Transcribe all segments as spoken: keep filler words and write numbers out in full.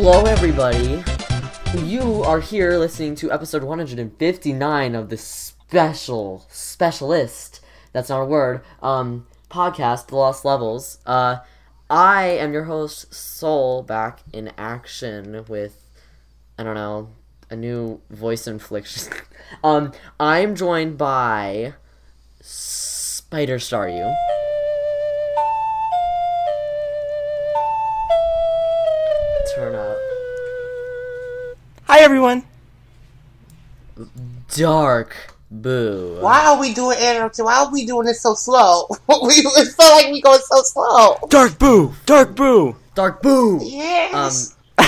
Hello, everybody. You are here listening to episode one hundred fifty-nine of the special, specialist, that's not a word, um, podcast, The Lost Levels. Uh, I am your host, Soul, back in action with, I don't know, a new voice infliction. um, I'm joined by Spider Star You. Turn up. Hi, everyone. Dark Boo. Why are we doing interrupting? Why are we doing this so slow? we it feel like we going so slow. Dark Boo. Dark Boo. Dark Boo. Yes. Um.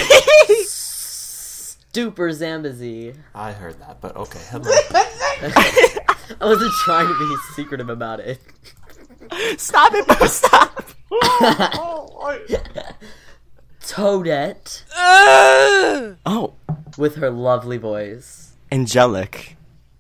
Super Zambazy. I heard that, but okay. Hello. I wasn't trying to be secretive about it. Stop it, Boo. Stop. Toadette. Oh. With her lovely voice. Angelic.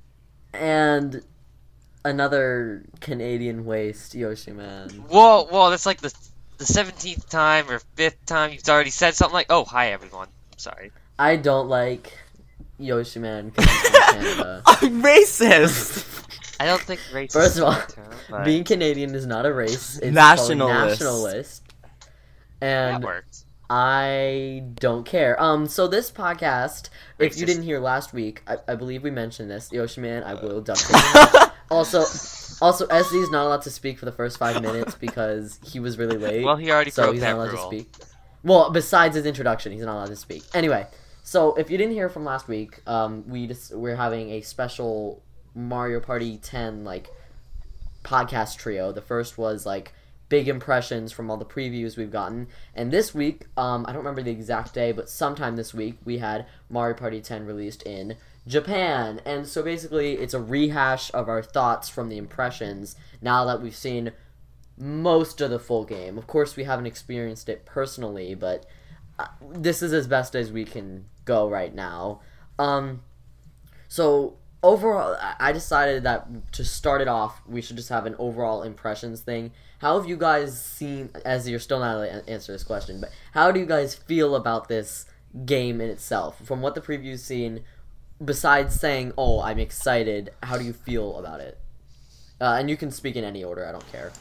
And another Canadian waste, Yoshi Man. Whoa, whoa, that's like the the seventeenth time or fifth time you've already said something like, oh, hi, everyone. I'm sorry. I don't like Yoshi Man because he's from Canada. I'm racist. I don't think race First is of all, a term, but being Canadian is not a race. It's Nationalist. called nationalist. that And works. I don't care. Um, so this podcast, if you Racist. didn't hear last week, I, I believe we mentioned this. Yoshi Man, I will duck him. Also, also, S Z is not allowed to speak for the first five minutes because he was really late. Well, he already so broke he's that not allowed rule. to speak. Well, besides his introduction, he's not allowed to speak. Anyway, so if you didn't hear from last week, um, we just we're having a special Mario Party ten like podcast trio. The first was like big impressions from all the previews we've gotten, and this week, um, I don't remember the exact day, but sometime this week we had Mario Party ten released in Japan, and so basically it's a rehash of our thoughts from the impressions now that we've seen most of the full game. Of course, we haven't experienced it personally, but uh, this is as best as we can go right now. Um, so overall, I decided that to start it off, we should just have an overall impressions thing. How have you guys seen, as you're still not able to answer this question, but how do you guys feel about this game in itself? From what the preview's seen, besides saying, oh, I'm excited, how do you feel about it? Uh, and you can speak in any order, I don't care.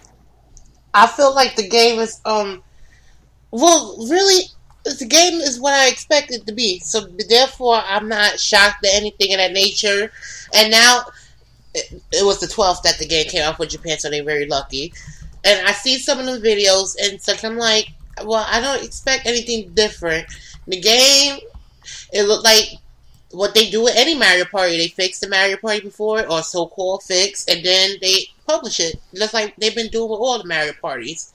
I feel like the game is um. Well, really, the game is what I expected it to be. So therefore, I'm not shocked at anything of that nature. And now, it, it was the twelfth that the game came out for Japan, so they're very lucky. And I see some of the videos and such. I'm like, well, I don't expect anything different. The game, it looked like what they do with any Mario Party. They fix the Mario Party before, or so-called fix, and then they publish it. Just like they've been doing with all the Mario Parties.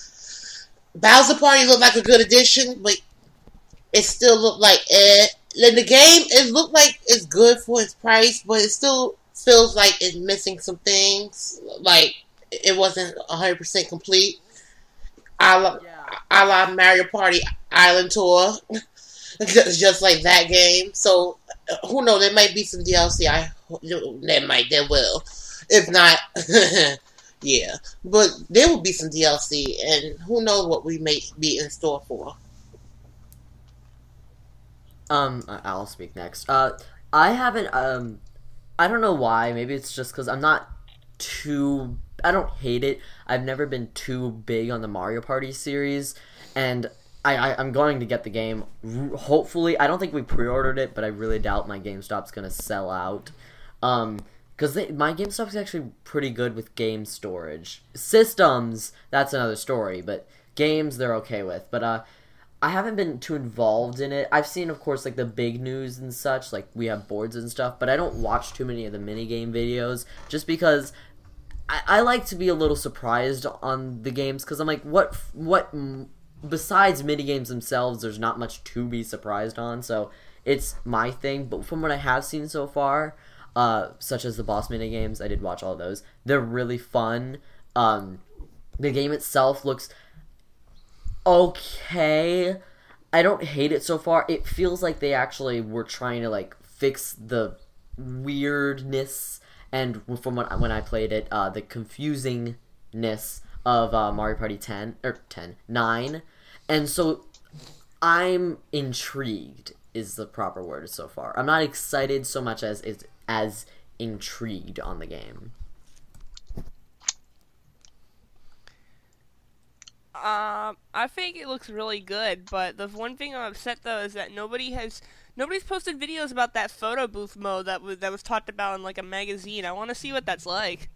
Bowser Party looked like a good addition, but it still looked like eh. In the game, it looked like it's good for its price, but it still feels like it's missing some things. Like, it wasn't one hundred percent complete. A la, a la Mario Party Island Tour. just, just like that game. So, who knows? There might be some D L C. I There might. There will. If not... Yeah, but there will be some D L C, and who knows what we may be in store for. Um, I- I'll speak next. Uh, I haven't, um, I don't know why, maybe it's just because I'm not too, I don't hate it, I've never been too big on the Mario Party series, and I, I, I'm going to get the game, hopefully. I don't think we pre-ordered it, but I really doubt my GameStop's gonna sell out, um... Because my GameStop is actually pretty good with game storage. Systems, that's another story, but games they're okay with. But uh, I haven't been too involved in it. I've seen, of course, like the big news and such, like we have boards and stuff, but I don't watch too many of the minigame videos, just because I, I like to be a little surprised on the games, because I'm like, what, what, besides minigames themselves, there's not much to be surprised on, so it's my thing. But from what I have seen so far... Uh, such as the boss minigames, I did watch all of those. They're really fun. Um, the game itself looks okay. I don't hate it so far. It feels like they actually were trying to like fix the weirdness and from when when I played it, uh, the confusingness of uh, Mario Party ten or ten nine, and so I'm intrigued is the proper word so far. I'm not excited so much as as, as intrigued on the game. Um, I think it looks really good, but the one thing I'm upset though is that nobody has nobody's posted videos about that photo booth mode that was that was talked about in like a magazine. I want to see what that's like.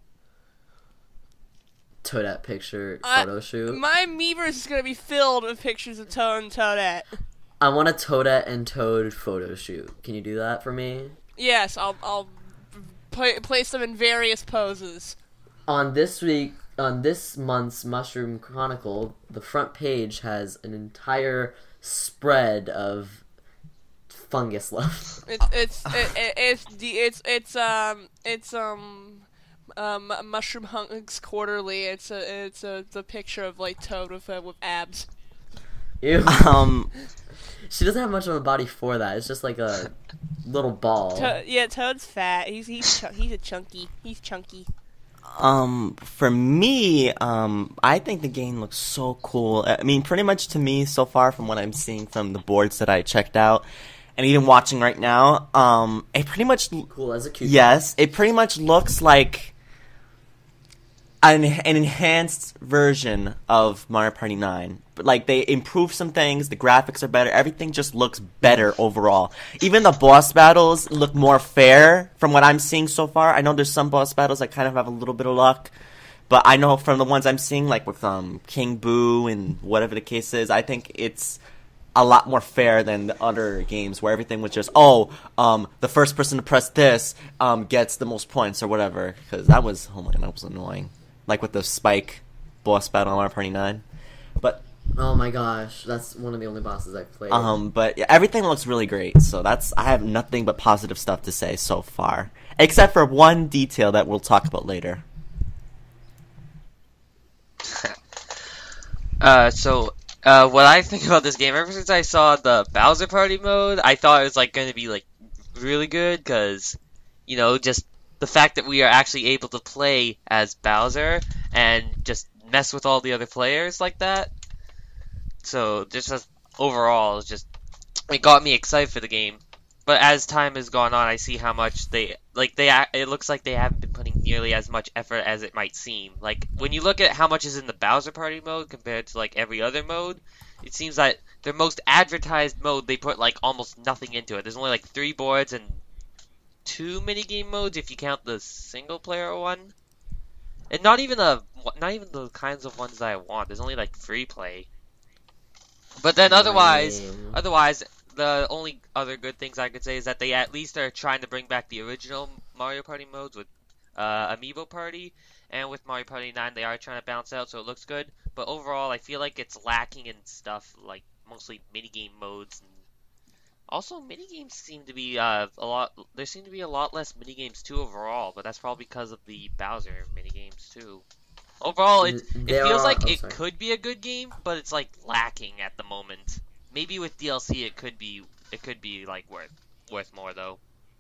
Toadette picture I- photo shoot. My Miiverse is gonna be filled with pictures of Toad and Toadette. I want a Toadette and Toad photo shoot. Can you do that for me? Yes, I'll I'll pla place them in various poses. On this week, on this month's Mushroom Chronicle, the front page has an entire spread of fungus left. It's it's it, it, it's the it's it's um it's um um Mushroom Hunks Quarterly. It's a it's a the picture of like Toad with uh, with abs. Ew. Um, She doesn't have much of a body for that. It's just like a little ball. To- yeah, Toad's fat. He's he's ch- he's a chunky. He's chunky. um, for me, um, I think the game looks so cool. I mean, pretty much to me so far from what I'm seeing from the boards that I checked out, and even watching right now, um, it pretty much Cool as a cucumber. yes, it pretty much looks like an, an enhanced version of Mario Party nine. But, like, they improved some things, the graphics are better, everything just looks better overall. Even the boss battles look more fair from what I'm seeing so far. I know there's some boss battles that kind of have a little bit of luck, but I know from the ones I'm seeing, like with um, King Boo and whatever the case is, I think it's a lot more fair than the other games where everything was just, oh, um, the first person to press this um, gets the most points or whatever. Because that was, oh my god, that was annoying. Like with the Spike boss battle on Mario Party nine. But, Oh my gosh, that's one of the only bosses I've played. um, but yeah, everything looks really great. So that's, I have nothing but positive stuff to say so far. Except for one detail that we'll talk about later. Uh, so, uh, what I think about this game, ever since I saw the Bowser Party mode, I thought it was, like, gonna be, like, really good, because, you know, just the fact that we are actually able to play as Bowser, and just mess with all the other players like that. So, just as, overall, it's just, it got me excited for the game. But as time has gone on, I see how much they, like, they, ac- it looks like they haven't been putting nearly as much effort as it might seem. Like, when you look at how much is in the Bowser Party mode compared to, like, every other mode, it seems that their most advertised mode, they put, like, almost nothing into it. There's only, like, three boards and two minigame modes if you count the single-player one. And not even the, not even the kinds of ones that I want. There's only, like, free play. But then otherwise, Lame. otherwise, the only other good things I could say is that they at least are trying to bring back the original Mario Party modes with uh, Amiibo Party, and with Mario Party nine they are trying to balance out, so it looks good. But overall, I feel like it's lacking in stuff like mostly minigame modes. And also, minigames seem to be uh, a lot. There seem to be a lot less minigames too overall, but that's probably because of the Bowser minigames too. Overall, it, it There feels are- like oh, it sorry. could be a good game, but it's like lacking at the moment. Maybe with D L C, it could be it could be like worth worth more though.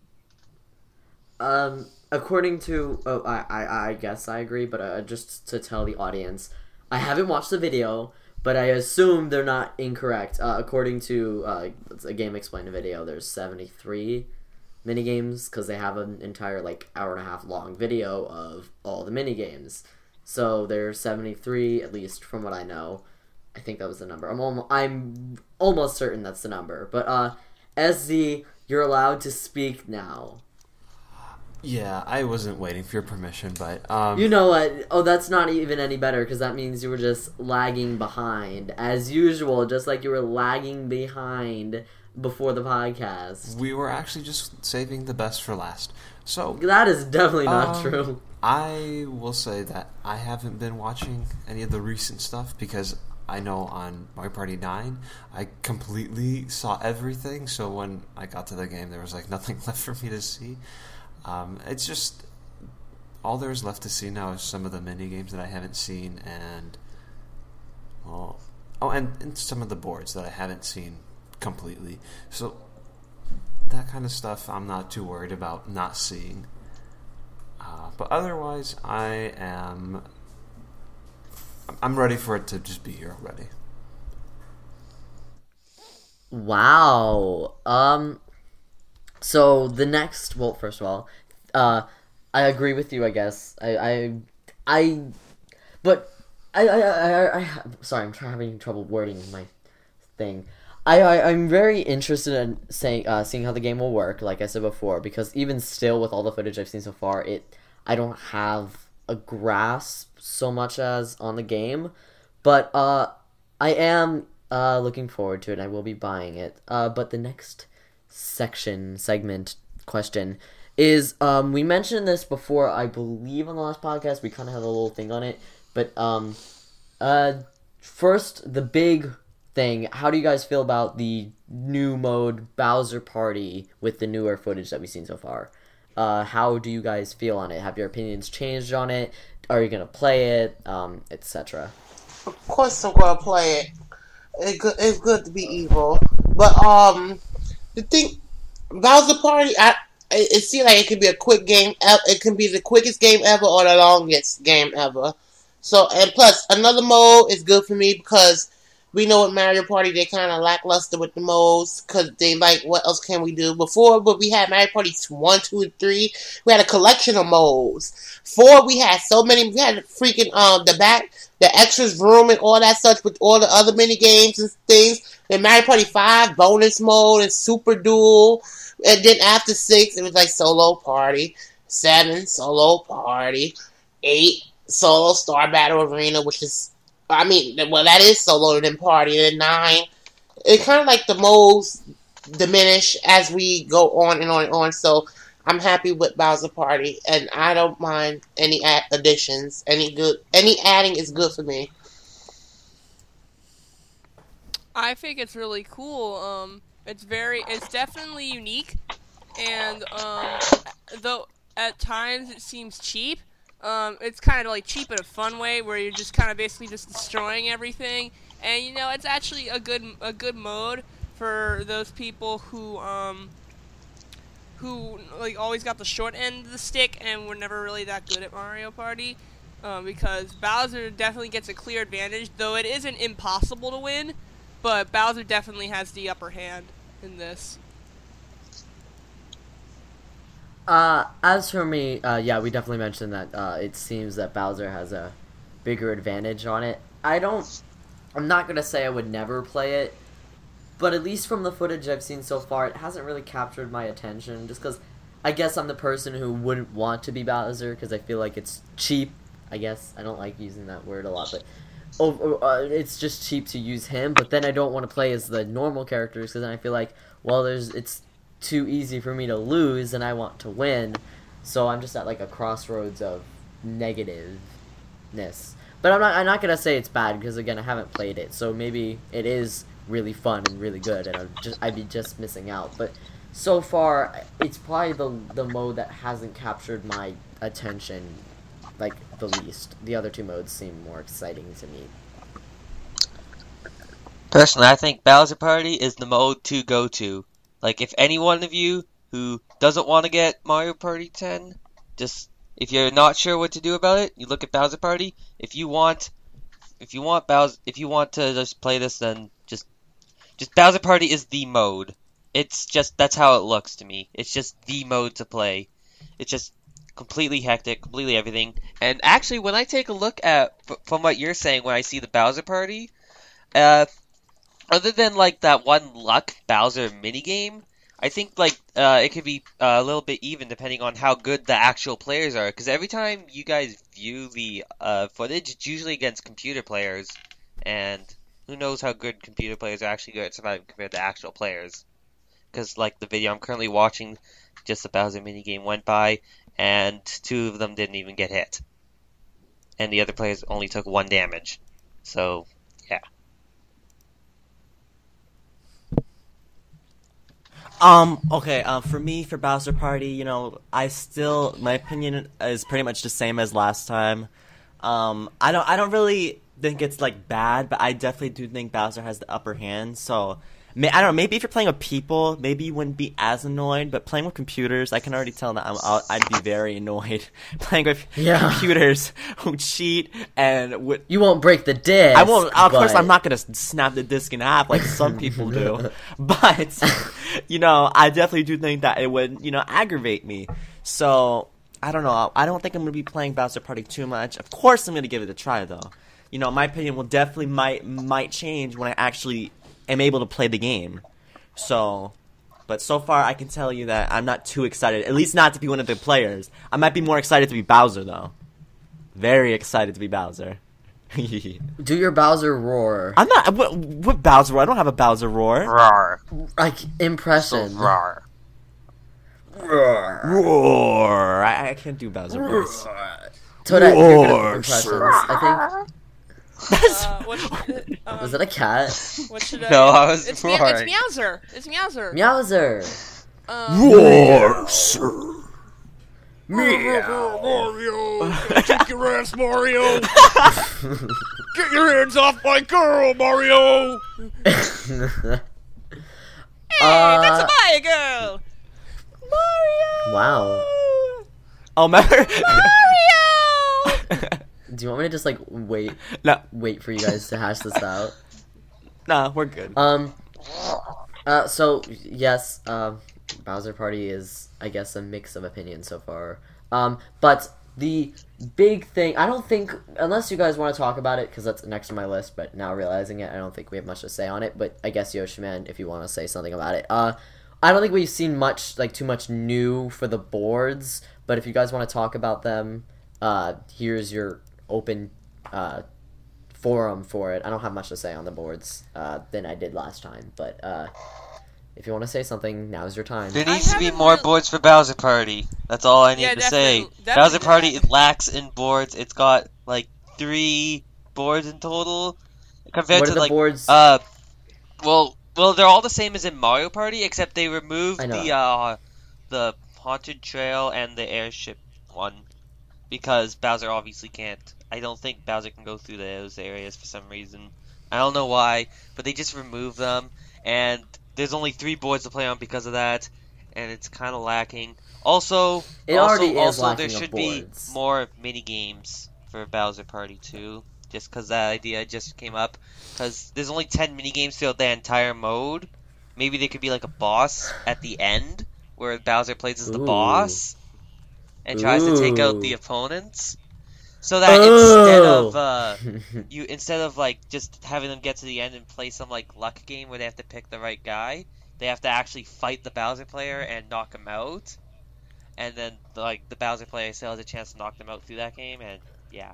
Um, according to, oh, I, I, I guess I agree, but uh, just to tell the audience, I haven't watched the video, but I assume they're not incorrect. Uh, according to uh, a Game Explained video, there's seventy-three minigames, because they have an entire, like, hour and a half long video of all the minigames. So there's seventy-three, at least from what I know. I think that was the number. I'm almost, I'm almost certain that's the number. But, uh, S Z, you're allowed to speak now. Yeah, I wasn't waiting for your permission, but um, You know what? Oh, that's not even any better, because that means you were just lagging behind. As usual, just like you were lagging behind before the podcast. we were actually just saving the best for last. So That is definitely not Um, true. I will say that I haven't been watching any of the recent stuff because I know on Mario Party nine I completely saw everything. So when I got to the game, there was like nothing left for me to see. Um, it's just all there's left to see now is some of the mini games that I haven't seen, and well, oh, and, and some of the boards that I haven't seen completely. So that kind of stuff I'm not too worried about not seeing. Uh, but otherwise, I am. I'm ready for it to just be here already. Wow. Um. So the next, well, first of all, uh, I agree with you. I guess I, I, I, but I, I, I, I, I sorry, I'm trying having trouble wording my thing. I, I, I'm very interested in saying, uh, seeing how the game will work. Like I said before, because even still, with all the footage I've seen so far, it, I don't have a grasp so much as on the game, but uh, I am uh looking forward to it. I will be buying it. Uh, but the next section, segment, question is, um, we mentioned this before, I believe, on the last podcast. We kind of had a little thing on it, but um, uh, first, the big thing. How do you guys feel about the new mode Bowser Party with the newer footage that we've seen so far? Uh, how do you guys feel on it? Have your opinions changed on it? Are you gonna play it? Um, et cetera. Of course, I'm gonna play it. It good, it's good to be evil, but um, the thing, Bowser Party, I it, it seems like it could be a quick game. It can be the quickest game ever or the longest game ever. So, and plus, another mode is good for me because we know with Mario Party they kind of lackluster with the modes because they like, what else can we do? Before, but we had Mario Party one, two, and three. We had a collection of modes. Four, we had so many. We had freaking um the back, the extras room and all that such with all the other mini games and things. Then Mario Party five, bonus mode and Super Duel. And then after six, it was like solo party. Seven, solo party. Eight, solo Star Battle Arena, which is, I mean, well, that is solo and then party. And then nine, it kind of like the modes diminish as we go on and on and on. So I'm happy with Bowser Party, and I don't mind any ad- additions. Any good, any adding is good for me. I think it's really cool. Um, it's very, it's definitely unique, and um, though at times it seems cheap, um, it's kind of like cheap in a fun way where you're just kind of basically just destroying everything, and you know it's actually a good a good mode for those people who um who like always got the short end of the stick and were never really that good at Mario Party. Um, because Bowser definitely gets a clear advantage, though it isn't impossible to win. But Bowser definitely has the upper hand in this. Uh, as for me, uh, yeah, we definitely mentioned that uh, it seems that Bowser has a bigger advantage on it. I don't, I'm not going to say I would never play it, but at least from the footage I've seen so far, it hasn't really captured my attention, just because I guess I'm the person who wouldn't want to be Bowser, because I feel like it's cheap, I guess. I don't like using that word a lot, but oh, uh, it's just cheap to use him, but then I don't want to play as the normal characters, because then I feel like, well, there's it's too easy for me to lose, and I want to win, so I'm just at like a crossroads of negativeness. But I'm not I'm not gonna say it's bad, because again, I haven't played it, so maybe it is really fun and really good, and I'd just I'd be just missing out. But so far, it's probably the the mode that hasn't captured my attention like the least. The other two modes seem more exciting to me. Personally, I think Bowser Party is the mode to go to. Like, if any one of you who doesn't want to get Mario Party ten, just, if you're not sure what to do about it, you look at Bowser Party. If you want, if you want Bowser, if you want to just play this, then just, just Bowser Party is the mode. It's just, that's how it looks to me. It's just the mode to play. It's just completely hectic, completely everything. And actually, when I take a look at, from what you're saying, when I see the Bowser Party, uh, other than, like, that one luck Bowser minigame, I think, like, uh, it could be uh, a little bit even depending on how good the actual players are. Because every time you guys view the uh, footage, it's usually against computer players. And who knows how good computer players are actually good at surviving compared to actual players. Because, like, the video I'm currently watching, just the Bowser minigame went by, and two of them didn't even get hit. And the other players only took one damage. So, yeah. Um, okay, uh, for me, for Bowser Party, you know, I still, my opinion is pretty much the same as last time. Um, I don't, I don't really think it's like bad, but I definitely do think Bowser has the upper hand. So may, I don't know. Maybe if you're playing with people, maybe you wouldn't be as annoyed. But playing with computers, I can already tell that I'm, I'll, I'd be very annoyed playing with Yeah. computers who cheat and would. You won't break the disc. I won't. Of course, but- I'm not gonna snap the disc in half like some people do. But you know, I definitely do think that it would, you know, aggravate me. So I don't know. I don't think I'm gonna be playing Bowser Party too much. Of course, I'm gonna give it a try though. You know, my opinion will definitely might might change when I actually am able to play the game. So, but so far I can tell you that I'm not too excited. At least not to be one of the players. I might be more excited to be Bowser though. Very excited to be Bowser. Do your Bowser roar. I'm not. What, what Bowser roar? I don't have a Bowser roar. Roar. Like, impression. Roar. Roar. Roar. I, I can't do Bowser voice. Toadette, you're good at Roar, impressions. sir. I Uh, what should, think. um, Was it a cat? what should I? No, I was it's, Meow- it's roaring. Meowser. It's Meowser. Meowser. Um, Roar, sir. Mario, kick your ass, Mario. Get your hands off my girl, Mario. Hey, Uh, that's a Maya girl. Mario. Wow. Oh, remember? Mario. Do you want me to just, like, wait No, wait for you guys to hash this out? nah, we're good. Um, uh, so, yes, um, Bowser Party is, I guess, a mix of opinions so far. Um, but the big thing, I don't think, unless you guys want to talk about it, because that's next on my list, but now realizing it, I don't think we have much to say on it, but I guess Yoshiman, if you want to say something about it. Uh, I don't think we've seen much, like, too much new for the boards, but if you guys want to talk about them, uh, here's your open, uh, forum for it. I don't have much to say on the boards, uh, than I did last time, but, uh, if you want to say something, now's your time. There I needs to be haven't more really- boards for Bowser Party. That's all I need Yeah, to say. definitely- definitely Bowser Party that. it lacks in boards. It's got like three boards in total compared What are to the like boards? uh well well they're all the same as in Mario Party except they removed I know. the uh the haunted trail and the airship one because Bowser obviously can't. I don't think Bowser can go through those areas for some reason. I don't know why, but they just removed them and there's only three boards to play on because of that, and it's kind of lacking. Also, It also, already is also lacking there of should be boards. more mini games for Bowser Party two, just because that idea just came up. Because there's only ten mini games throughout the entire mode. Maybe there could be like a boss at the end where Bowser plays as the Ooh. boss and tries to take out Ooh. the opponents. So that instead of Oh. uh, you instead of like just having them get to the end and play some like luck game where they have to pick the right guy, they have to actually fight the Bowser player and knock him out, and then like the Bowser player still has a chance to knock them out through that game, and yeah.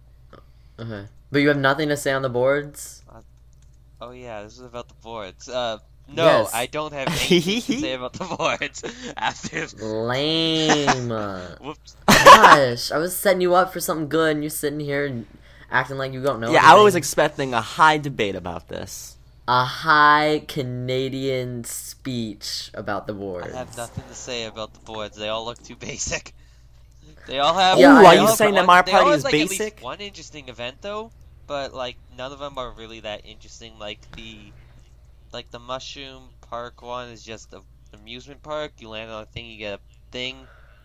Okay. But you have nothing to say on the boards? Oh yeah, this is about the boards. Uh, no, Yes. I don't have anything to say about the boards. After Lame. whoops. Gosh, I was setting you up for something good, and you're sitting here and acting like you don't know Yeah, I anything. was expecting a high debate about this. A high Canadian speech about the boards. I have nothing to say about the boards. They all look too basic. They all have. Yeah, they are you all have saying that one- Mario they all Party have, is like, at basic? least one interesting event though, but like none of them are really that interesting. Like the, like the mushroom park one is just an amusement park. You land on a thing, you get a thing.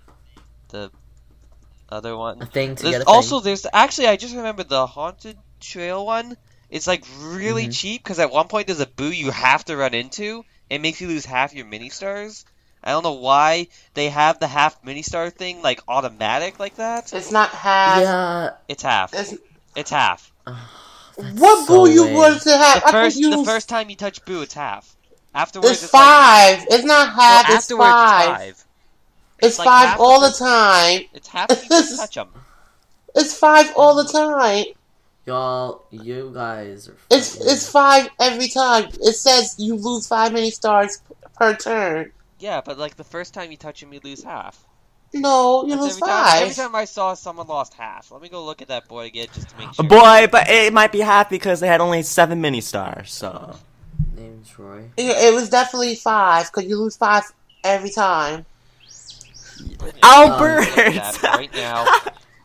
The other one. A thing to There's get a also thing. there's actually I just remembered the haunted trail one. It's like really Mhm. cheap because at one point there's a boo you have to run into. It makes you lose half your mini stars. I don't know why they have the half mini star thing like automatic like that. It's not half. Yeah. It's half. It's, It's half. what so boo you lame. want to The have? I first think you. the first time you touch boo, it's half. Afterwards, it's it's like, five. It's not no, half. it's afterwards five. it's five. It's like five half all of the time. It's half if you just touch them. It's five all the time. Y'all, you guys are It's fighting. it's five every time. It says you lose five many stars per turn. Yeah, but like the first time you touch them, you lose half. No, you That's lose every time, five. every time I saw someone lost half. Let me go look at that board again just to make sure. Boy, but it might be half because they had only seven mini stars, so. Name Troy. It, it was definitely five because you lose five every time. Albert! Look at that right now.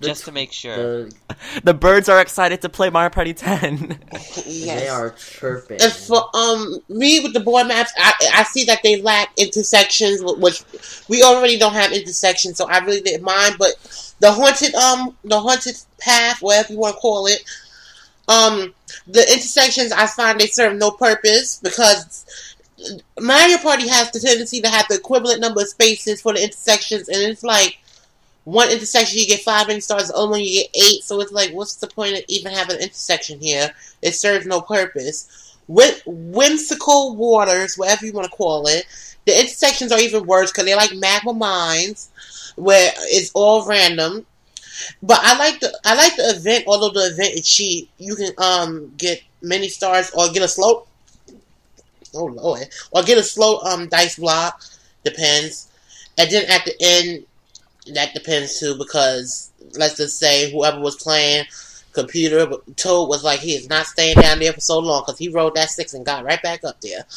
just to make sure. The, The birds are excited to play Mario Party ten. Yes. They are chirping. And for um me with the board maps, I I see that they lack intersections, which we already don't have intersections, so I really didn't mind. But the haunted um the haunted path, whatever you want to call it, um the intersections, I find they serve no purpose because Mario Party has the tendency to have the equivalent number of spaces for the intersections, and it's like one intersection you get five mini stars, the other one you get eight. So it's like, what's the point of even having an intersection here? It serves no purpose. With whimsical waters, whatever you want to call it, the intersections are even worse because they're like magma mines, where it's all random. But I like the I like the event, although the event is cheap. You can um get mini stars or get a slow. Oh lord, or get a slow um dice block, depends. And then at the end, that depends too, because let's just say whoever was playing computer Toad was like, he is not staying down there for so long because he rolled that six and got right back up there.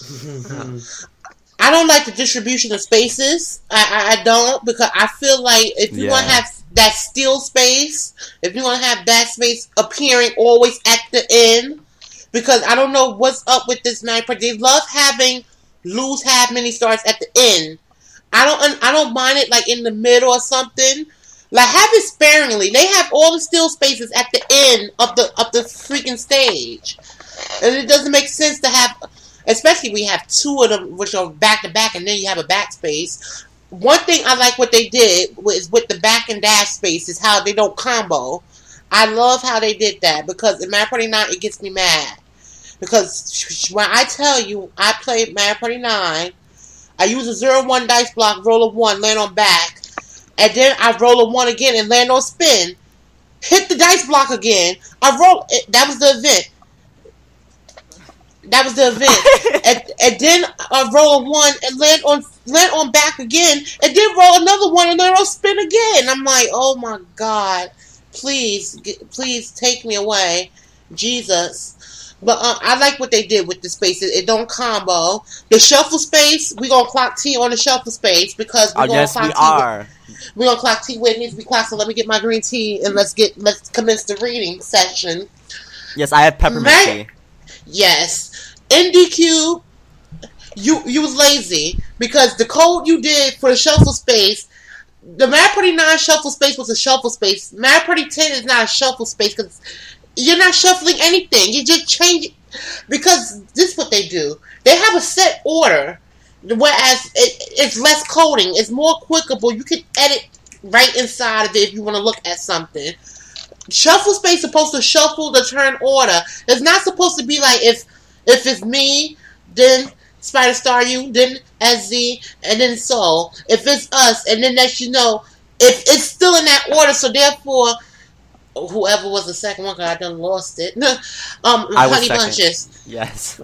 I don't like the distribution of spaces. I, I, I don't, because I feel like if you Yeah. want to have that steel space, if you want to have that space appearing always at the end, because I don't know what's up with this night, but they love having lose half mini stars at the end. I don't I don't mind it like in the middle or something. Like, have it sparingly. They have all the still spaces at the end of the of the freaking stage. And it doesn't make sense to have, especially we have two of them which are back to back and then you have a backspace. One thing I like what they did was with the back and dash space is how they don't combo. I love how they did that, because in Mario Party nine it gets me mad. Because when I tell you I played Mario Party nine, I use a zero one dice block, roll a one, land on back, and then I roll a one again and land on spin. Hit the dice block again. I roll. That was the event. That was the event. and, and then I roll a one and land on land on back again, and then roll another one and land on spin again. I'm like, oh my god, please, get, please take me away, Jesus. But uh, I like what they did with the spaces. It don't combo. The shuffle space, we gonna clock T on the shuffle space because we Oh, gonna yes, clock we T. are. We gonna clock T where it needs to be clocked. So let me get my green tea and let's get let's commence the reading session. Yes, I have peppermint Right. tea. Yes, N D Q, you you was lazy because the code you did for the shuffle space, the Mario Party nine shuffle space was a shuffle space. Mario Party ten is not a shuffle space because you're not shuffling anything. You just change it. Because this is what they do. They have a set order, whereas it, it's less coding. It's more clickable. You can edit right inside of it if you want to look at something. Shuffle space is supposed to shuffle the turn order. It's not supposed to be like if if it's me, then Spider Star U, then S Z, and then Soul. If it's us, and then let you know if it's still in that order. So therefore, whoever was the second one, because I done lost it. um, I was Honey second. Bunches. Yes.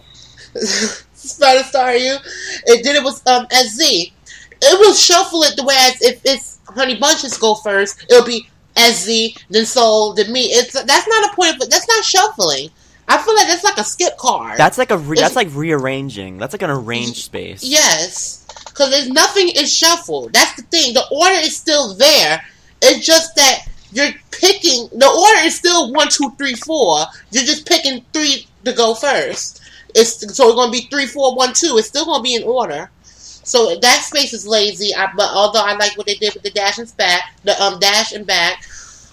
Spider Star U. And then it was um S Z. It will shuffle it the way as if it's Honey Bunches go first, it'll be S Z, then Soul, then me. It's that's not a point, but that's not shuffling. I feel like that's like a skip card. That's like a re- It's- that's like rearranging. That's like an arranged space. Yes, because there's nothing is shuffled. That's the thing. The order is still there. It's just that you're picking. The order is still one, two, three, four. You're just picking three to go first. It's so it's gonna be three, four, one, two. It's still gonna be in order. So that space is lazy. I, but although I like what they did with the dash and back, the um dash and back,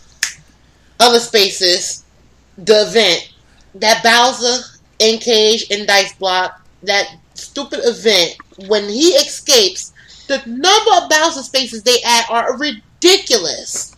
other spaces, the event, that Bowser in cage and dice block, that stupid event when he escapes, the number of Bowser spaces they add are ridiculous.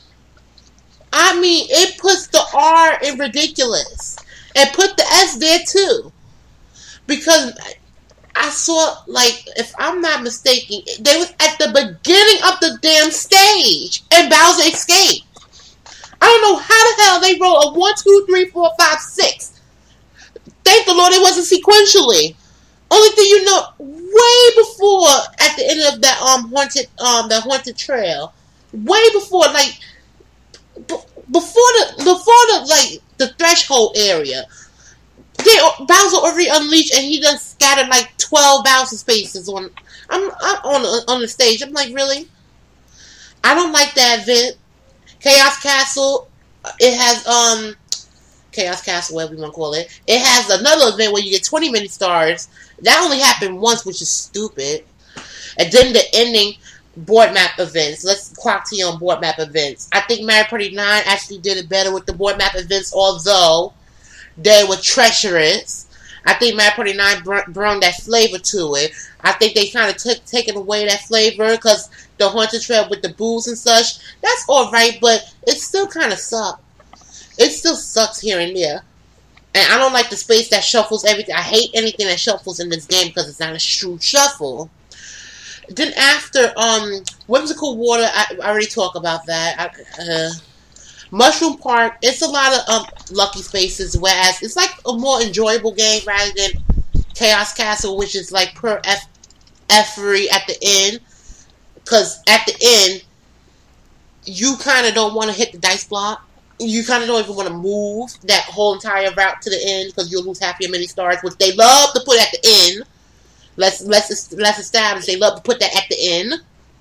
I mean, it puts the R in ridiculous and put the S there too, because I saw, like, if I'm not mistaken, they was at the beginning of the damn stage, and Bowser escaped. I don't know how the hell they roll a one, two, three, four, five, six. Thank the Lord it wasn't sequentially. Only thing you know, way before at the end of that um haunted um the haunted trail, way before like b- before the before the like the threshold area. They, Bowser already unleashed, and he done scattered like twelve Bowser spaces on. I'm, I'm on on the stage. I'm like, really? I don't like that event Chaos Castle, it has um Chaos Castle, whatever you want to call it. It has another event where you get twenty mini stars. That only happened once, which is stupid. And then the ending board map events. Let's clock to you on board map events. I think Mario Party nine actually did it better with the board map events, although they were treacherous. I think Mario Party nine br- brought that flavor to it. I think they kind of took taken away that flavor because the Haunted Trail with the booze and such, that's alright, but it still kind of sucks. It still sucks here and there. And I don't like the space that shuffles everything. I hate anything that shuffles in this game because it's not a true shuffle. Then after um, Whimsical Water, I, I already talked about that. I, uh, Mushroom Park, it's a lot of um, lucky spaces, whereas it's like a more enjoyable game rather than Chaos Castle, which is like per F- effery at the end. Because at the end, you kind of don't want to hit the dice block. You kind of don't even want to move that whole entire route to the end because you'll lose half your mini stars, which they love to put at the end. Let's let's let's establish they love to put that at the end.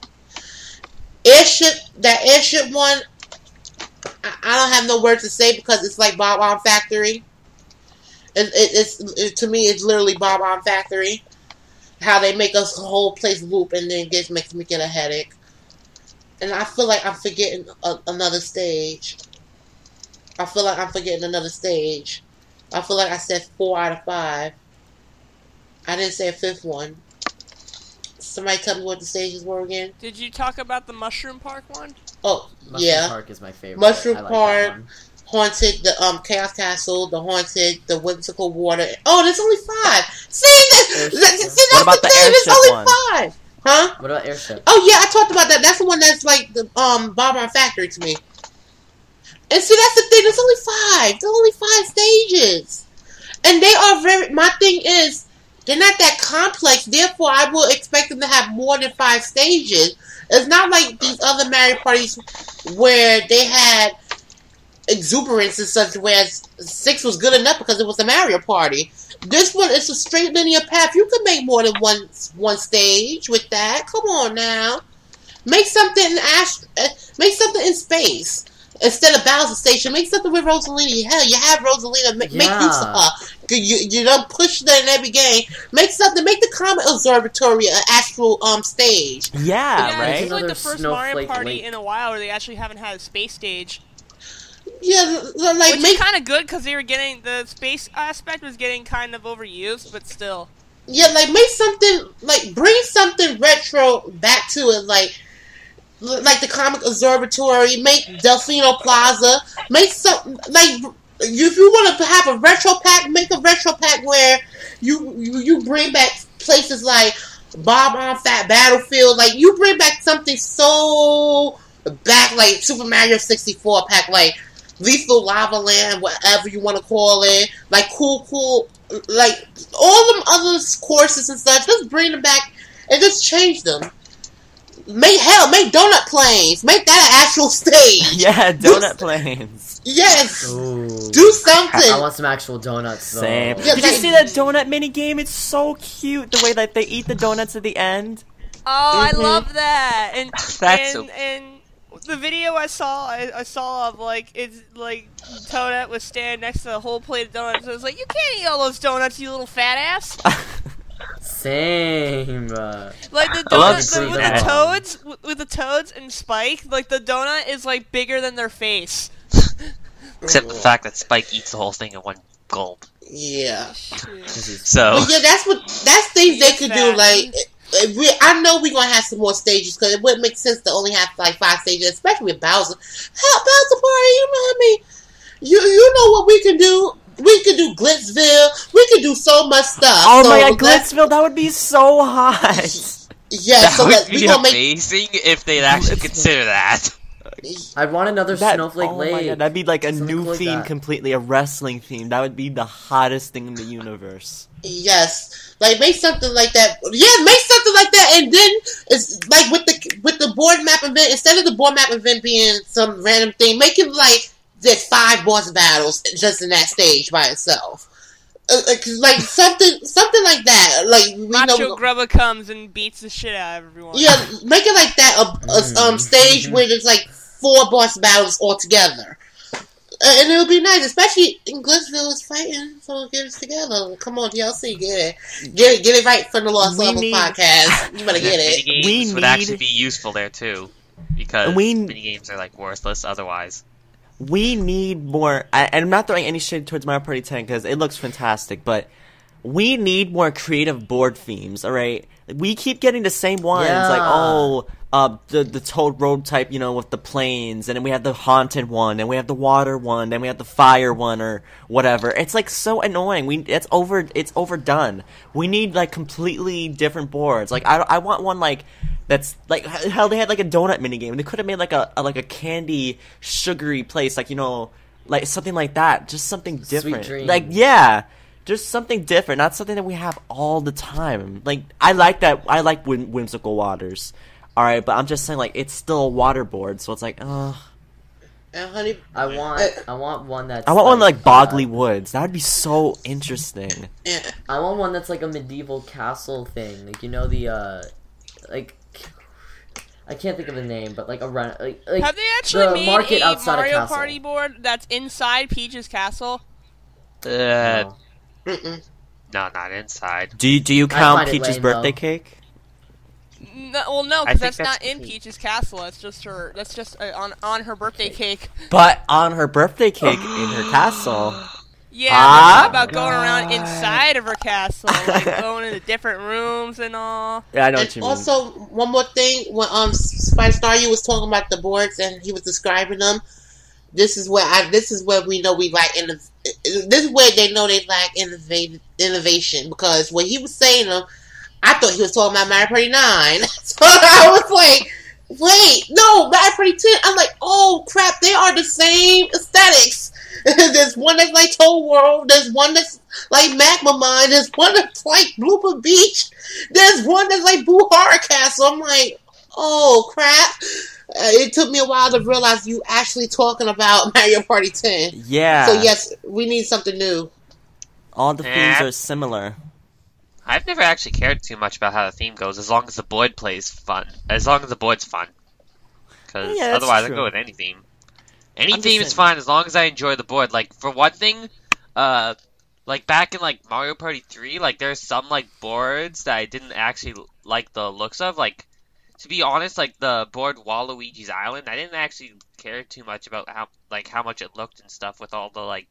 Airship, that airship one, I, I don't have no words to say because it's like Bob on Factory. It, it, it's it, to me, it's literally Bob on Factory. How they make us the whole place loop and then gets makes me get a headache. And I feel like I'm forgetting a, another stage. I feel like I'm forgetting another stage. I feel like I said four out of five. I didn't say a fifth one. Somebody tell me what the stages were again. Did you talk about the Mushroom Park one? Oh, Mushroom yeah. Park is my favorite. Mushroom I like Park, that one. Haunted, the um Chaos Castle, the Haunted, the Whimsical Water. Oh, there's only five. See, that, Airship. that, see that's What about the the thing. There's airship only one? five. Huh? What about Airship? Oh yeah, I talked about that. That's the one that's like the um Bob on Factory to me. And see, that's the thing. There's only five. There's only five stages, and they are very. My thing is, they're not that complex. Therefore, I will expect them to have more than five stages. It's not like these other Mario parties where they had exuberance and such. Whereas six was good enough because it was a Mario Party. This one is a straight linear path. You could make more than one one stage with that. Come on now, make something in ast- uh, make something in space. Instead of Bowser Station, make something with Rosalina. Hell, you have Rosalina. Make, make Yeah. use of her. You, you don't push that in every game. Make something. Make the Comet Observatory an actual um stage. Yeah, yeah, right? this is like Another the first Mario Snowflake Party Lake. in a while where they actually haven't had a space stage. Yeah, l- like Which make is kind of good because they were getting the space aspect was getting kind of overused, but still. yeah, like make something like bring something retro back to it. Like like the Comic Observatory. Make Delfino Plaza. Make some like. If you want to have a retro pack, make a retro pack where you you, you bring back places like Bob on Fat Battlefield. Like you bring back something so back, like Super Mario sixty-four pack, like Lethal Lava Land, whatever you want to call it. Like cool, cool, like all them other courses and such. Just bring them back and just change them. Make hell, make donut planes. Make that an actual stage. Yeah, donut planes. Yes. Ooh. Do something. I want some actual donuts. Though. Same. Yeah, Did you like- see that donut mini game? It's so cute. The way that they eat the donuts at the end. Oh, I Mhm. love that. And That's and, so- and the video I saw, I, I saw of like it's like Toadette was standing next to a whole plate of donuts. I was like, you can't eat all those donuts, you little fat ass. Same. Uh, Like the I love donut to the, see with that. the toads, w- with the toads and Spike, like the donut is like bigger than their face. Except the fact that Spike eats the whole thing in one gulp. Yeah. this is- So, But yeah, that's what that's things they could do. Fat. Like, if we, I know we're gonna have some more stages because it wouldn't make sense to only have like five stages, especially with Bowser. Hell, Bowser Party, you know what I mean? You you know what we can do? We can do Glitzville. We can do so much stuff. Oh so my god, let's- Glitzville, that would be so hot. Yeah, that so would let, we be gonna make. amazing if they'd actually consider that. I'd want another That, Snowflake oh my Lake. god, that'd be like a Something new like theme that. completely, a wrestling theme. That would be the hottest thing in the universe. Yes, like make something like that. Yeah, make something like that, and then it's like with the with the board map event. Instead of the board map event being some random thing, make it like there's five boss battles just in that stage by itself. Uh, uh, 'cause, like something something like that. Like we Macho know. Grubba comes and beats the shit out of everyone. Yeah, make it like that. A, a um stage where there's like four boss battles altogether. Uh, and it would be nice, especially in Glitchville is fighting, so get it together. Come on, D L C, get it. Get it, get it right for the Lost We Levels need- podcast. You better get it. Minigames We would need- actually be useful there too, because We- minigames are like worthless otherwise. We need more, I, and I'm not throwing any shade towards Mario Party ten because it looks fantastic, but we need more creative board themes, alright? We keep getting the same ones, Yeah. like, oh, uh, the, the Toad Road type, you know, with the planes, and then we have the Haunted one, and we have the Water one, then we have the Fire one, or whatever. It's, like, so annoying. We, it's over, it's overdone. We need, like, completely different boards. Like, I, I want one, like, that's like hell. They had like a donut minigame. They could have made like a, a like a candy sugary place, like you know, like something like that. Just something different. Dreams. Like yeah, just something different. Not something that we have all the time. Like I like that. I like whim- whimsical waters. All right, but I'm just saying like it's still a water board, so it's like, ugh. And honey, I want Uh, I want one that's I want one like uh, Boggly Woods. That would be so interesting. yeah. I want one that's like a medieval castle thing. Like you know the uh like I can't think of the name, but like a run like, like Have they actually the made market a outside Mario a castle. Party board that's inside Peach's castle? Uh, No. Mm-mm. no, not inside. Do you, do you I count find it Peach's lame, birthday though. cake? No, well, no, I because think that's, that's not in cake. Peach's castle. That's just her. That's just uh, on on her birthday cake. But on her birthday cake in her castle. Yeah, Ah. but about going around inside of her castle, like going into different rooms and all. Yeah, I know And what you mean. also, one more thing, when um Spice Star you was talking about the boards and he was describing them, this is where I this is where we know we lack innov- this is where they know they lack innov- innovation, because when he was saying them, I thought he was talking about Mario Party nine. So I was like, wait, no, Mario Party ten. I'm like, oh crap, they are the same aesthetics. There's one that's like Toad World. There's one that's like Magma Mine. There's one that's like Blooper Beach. There's one that's like Boo Horror Castle. I'm like, oh crap. Uh, it took me a while to realize you actually talking about Mario Party ten. Yeah. So yes, we need something new. All the Yeah. themes are similar. I've never actually cared too much about how the theme goes, as long as the board plays fun. As long as the board's fun. Because Yeah, that's otherwise, I true. go with any theme. Any I'm just theme is saying. fine as long as I enjoy the board. Like, for one thing, uh, like back in like Mario Party three, like there's some like boards that I didn't actually like the looks of. Like, to be honest, like the board Waluigi's Island, I didn't actually care too much about how like how much it looked and stuff with all the like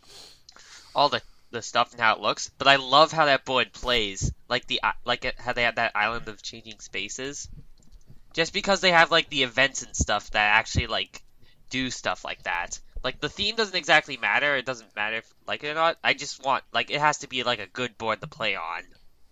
all the the stuff and how it looks. But I love how that board plays, like the i- like it, how they had that island of changing spaces. Just because they have like the events and stuff that actually like do stuff like that. Like the theme doesn't exactly matter. It doesn't matter if like it or not. I just want like it has to be like a good board to play on,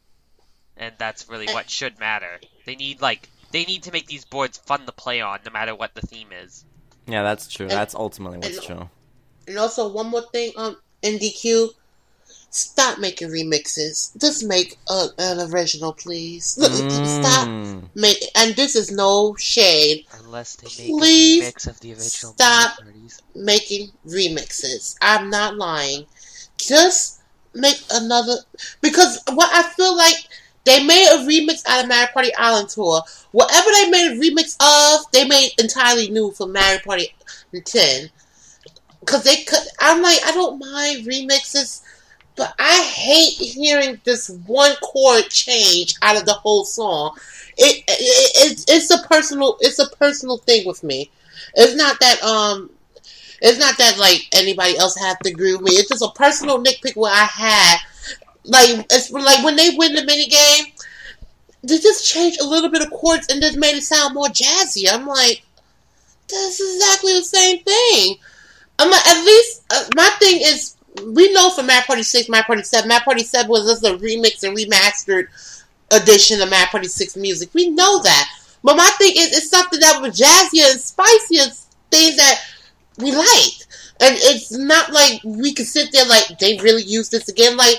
and that's really what should matter. They need like they need to make these boards fun to play on, no matter what the theme is. Yeah, that's true. And- That's ultimately what's and- true. And also, one more thing, um, N D Q, stop making remixes. Just make a, an original, please. Stop. Mm. Make, and this is no shade. Unless they make Please a remix of the original stop. Mario Parties. Making remixes. I'm not lying. Just make another, because what I feel like they made a remix out of Mario Party Island Tour. Whatever they made a remix of, they made entirely new for Mario Party ten. Because they could, I'm like, I don't mind remixes, but I hate hearing this one chord change out of the whole song. It, it, it it's a personal it's a personal thing with me. It's not that um it's not that like anybody else have to agree with me. It's just a personal nitpick where I had like it's like when they win the mini game, they just changed a little bit of chords and just made it sound more jazzy. I'm like, that's exactly the same thing. I'm like, at least uh, my thing is, we know from Mario Party six, Mario Party seven, Mario Party seven was just a remix and remastered edition of Mario Party six music. We know that. But my thing is, it's something that was jazzier and spicier, things that we liked. And it's not like we can sit there like, they really used this again. Like,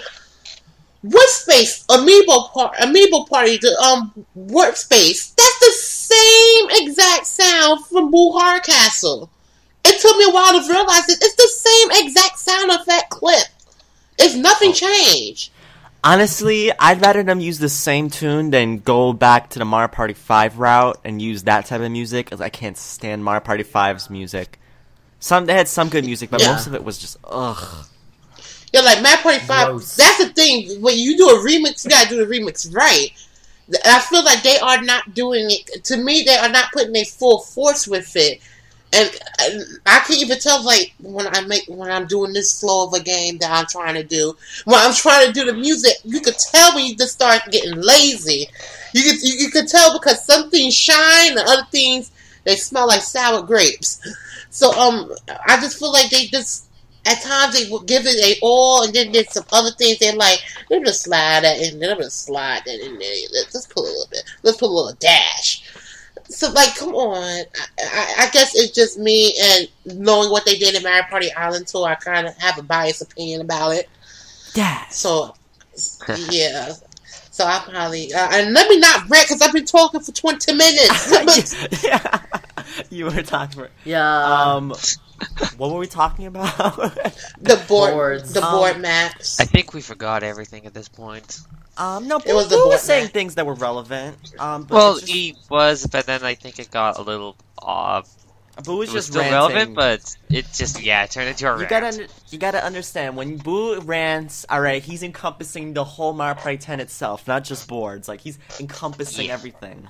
Workspace, Amiibo, par- Amiibo Party, the um Workspace, that's the same exact sound from Boo Horror Castle. It took me a while to realize it. It's the same exact sound of that clip. It's nothing changed. Honestly, I'd rather them use the same tune than go back to the Mario Party five route and use that type of music, because I can't stand Mario Party five's music. Some They had some good music, but Yeah. most of it was just, ugh. Yeah, like Mario Party five. Gross. That's the thing. When you do a remix, you gotta do the remix right. And I feel like they are not doing it. To me, they are not putting their full force with it. And, and I can't even tell, like, when I make when I'm doing this slow of a game that I'm trying to do. When I'm trying to do the music, you could tell when you just start getting lazy. You could you, you could tell because some things shine, and other things they smell like sour grapes. So um, I just feel like they just at times they will give it a all, and then there's some other things they're like, let me just slide that in there, let me just slide that in there. Let's just put a little bit, let's put a little dash. So, like, come on. I, I, I guess it's just me, and knowing what they did in Mario Party Island Tour, I kind of have a biased opinion about it. Yeah. So, yeah. So, I probably... Uh, and let me not rant, because I've been talking for twenty minutes. Yeah. You were talking for... Yeah. Um, what were we talking about? the board, Boards. the Um, board maps. I think we forgot everything at this point. um, no, It Boo, was the Boo board was saying map. things that were relevant. Um, but Well, it's just, he was, but then I think it got a little off. Boo was It was just still ranting. relevant, but it just, yeah, it turned into a You rant. gotta, under- you gotta understand, when Boo rants, alright, he's encompassing the whole Mario Party ten itself, not just boards. Like, he's encompassing Yeah. everything.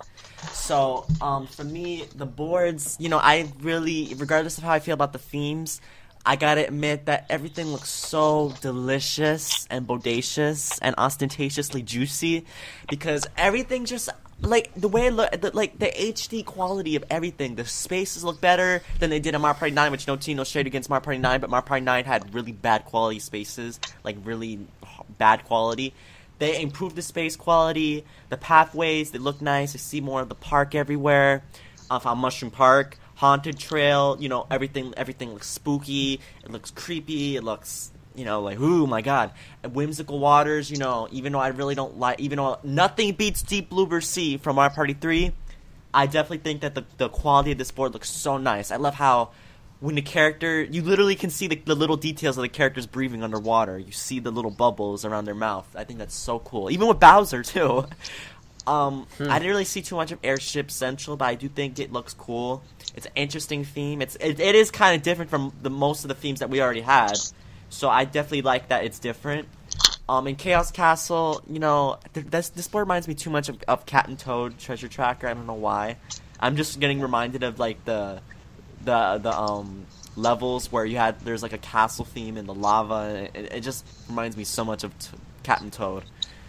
So, um, for me, the boards, you know, I really, regardless of how I feel about the themes, I gotta admit that everything looks so delicious and bodacious and ostentatiously juicy, because everything just, like, the way it look, the, like, the H D quality of everything, the spaces look better than they did in Mario Party nine, which no tea, no shade against Mario Party nine, but Mario Party nine had really bad quality spaces, like, really h- bad quality. They improved the space quality, the pathways, they look nice, I see more of the park everywhere, off on Mushroom Park. Haunted Trail, you know, everything everything looks spooky, it looks creepy, it looks, you know, like, ooh, my god. And Whimsical Waters, you know, even though I really don't like, even though nothing beats Deep Bloober Sea from Mario Party three, I definitely think that the, the quality of this board looks so nice. I love how when the character, you literally can see the, the little details of the characters breathing underwater. You see the little bubbles around their mouth. I think that's so cool. Even with Bowser, too. Um, Hmm. I didn't really see too much of Airship Central, but I do think it looks cool. It's an interesting theme. It's it, it is kind of different from the most of the themes that we already had, so I definitely like that it's different. Um, in Chaos Castle, you know, th- this this board reminds me too much of, of Cat and Toad Treasure Tracker. I don't know why. I'm just getting reminded of like the the the um levels where you had there's like a castle theme in the lava. And it, it just reminds me so much of t- Cat and Toad.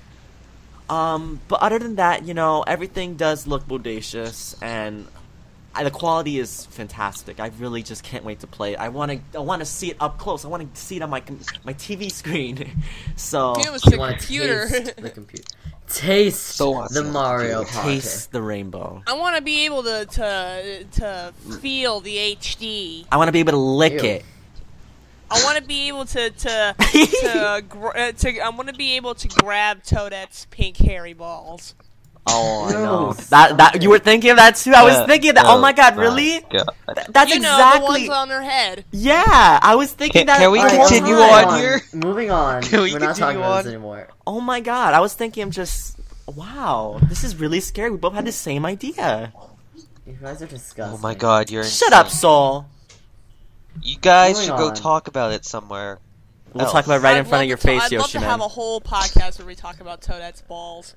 Um, but other than that, you know, everything does look bodacious, and I, the quality is fantastic. I really just can't wait to play it. I want to, I want to see it up close. I want to see it on my com- my T V screen. So It was You the wanna computer. taste the computer. Taste So wants the to Mario Party. taste the rainbow. I want to be able to to to feel the H D. I want to be able to lick Ew. it. I want to be able to to to, gr- uh, to I want to be able to grab Toadette's pink hairy balls. Oh, I No, know. stop That that it. you were thinking of that too. I was Uh, thinking of that. Oh my god, my really? God. Th- That's you know exactly. the ones on their head. Yeah, I was thinking Can- that. can we all the continue time. on here? Moving on. Can we We're not talking continue about on? this anymore. Oh my god, I was thinking of just. Wow, this is really scary. We both had the same idea. You guys are disgusting. Oh my god, you're Shut up, insane. Soul. You guys Moving should go on. talk about it somewhere. We'll else. talk about it right in I'd front love of your to- face, I'd love Yoshi to have Man. a whole podcast where we talk about Toadette's balls.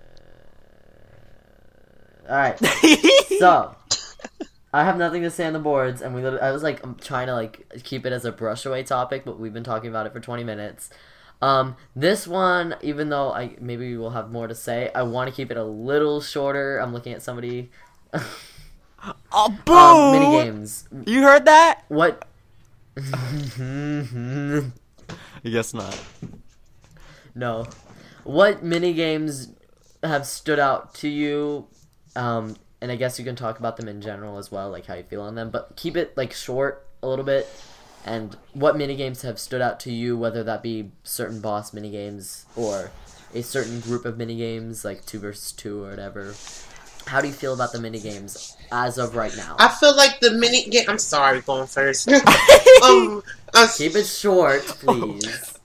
Alright, so I have nothing to say on the boards, and we. lit- I was like, I'm trying to like keep it as a brush away topic, but we've been talking about it for twenty minutes. Um, this one, even though I maybe we'll have more to say, I want to keep it a little shorter. I'm looking at somebody. Oh, boo! um, mini games. You heard that? What? I guess not. No. What mini games have stood out to you? Um, and I guess you can talk about them in general as well, like how you feel on them. But keep it like short a little bit. And what mini games have stood out to you, whether that be certain boss mini games or a certain group of mini games, like two versus two or whatever. How do you feel about the mini games as of right now? I feel like the mini game. I'm sorry, going first. um, uh, Keep it short, please.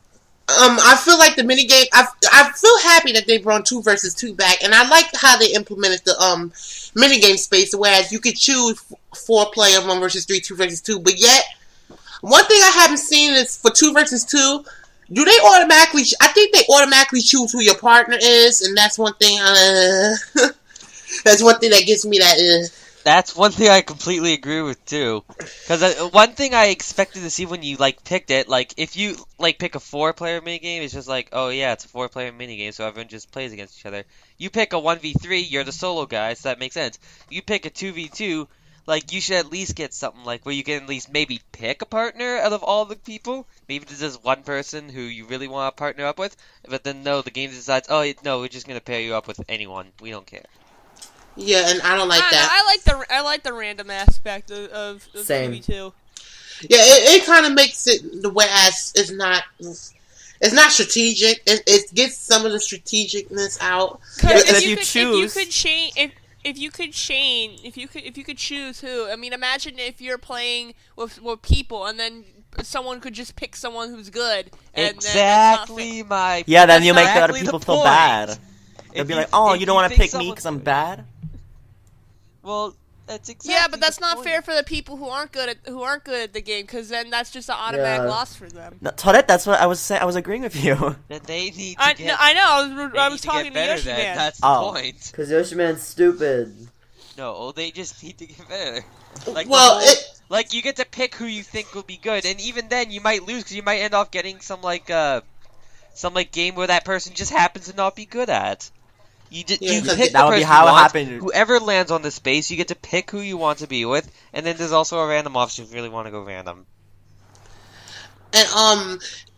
Um, I feel like the minigame. I I feel happy that they brought two versus two back, and I like how they implemented the um minigame space. Whereas you could choose four player one versus three, two versus two. But yet, one thing I haven't seen is for two versus two. Do they automatically? I think they automatically choose who your partner is, and that's one thing. Uh, that's one thing that gives me that. Uh, That's one thing I completely agree with too. Because uh, one thing I expected to see when you like picked it, like if you like pick a four-player minigame, it's just like, oh yeah, it's a four-player minigame, so everyone just plays against each other. You pick a one v three, you're the solo guy, so that makes sense. You pick a two v two, like you should at least get something like where you can at least maybe pick a partner out of all the people. Maybe there's just one person who you really want to partner up with, but then no, the game decides, oh no, we're just gonna pair you up with anyone. We don't care. yeah, and I don't like I, that. I like the I like the random aspect of, of, of Same. T V two. Yeah, it, it kind of makes it the way as it's not. It's not strategic. It, it gets some of the strategicness out. Yeah, Because and if if you you could, choose- if you could change, if if you could change, if you could, if you could choose who. I mean, imagine if you're playing with with people, and then someone could just pick someone who's good. And Exactly my. Yeah, then that's you make the other exactly people the feel point. bad. They'll If be you- like, oh, if you don't want to think pick me someone's because I'm good- bad? Well, that's Then, exactly. yeah, but that's the not point. fair for the people who aren't good at who aren't good at the game, because then that's just an automatic Yeah. loss for them. No, Toadette, that's what I was saying. I was agreeing with you. Then they need to I, get. no, I know. I was, they I need was to talking get to better Yoshi then. Man. That's the Oh. point. Because Yoshi Man's stupid. No, they just need to get better. Like the Well, whole- it, like you get to pick who you think will be good, and even then you might lose because you might end up getting some like uh, some like game where that person just happens to not be good at. You just Yeah, you because pick that the would be person how you it want. happened. Whoever lands on the space, you get to pick who you want to be with, and then there's also a random option if you really want to go random. and um,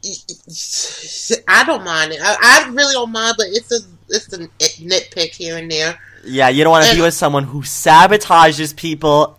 I don't mind it. I, I really don't mind, but it's a it's a nitpick here and there. Yeah, you don't want to And- be with someone who sabotages people.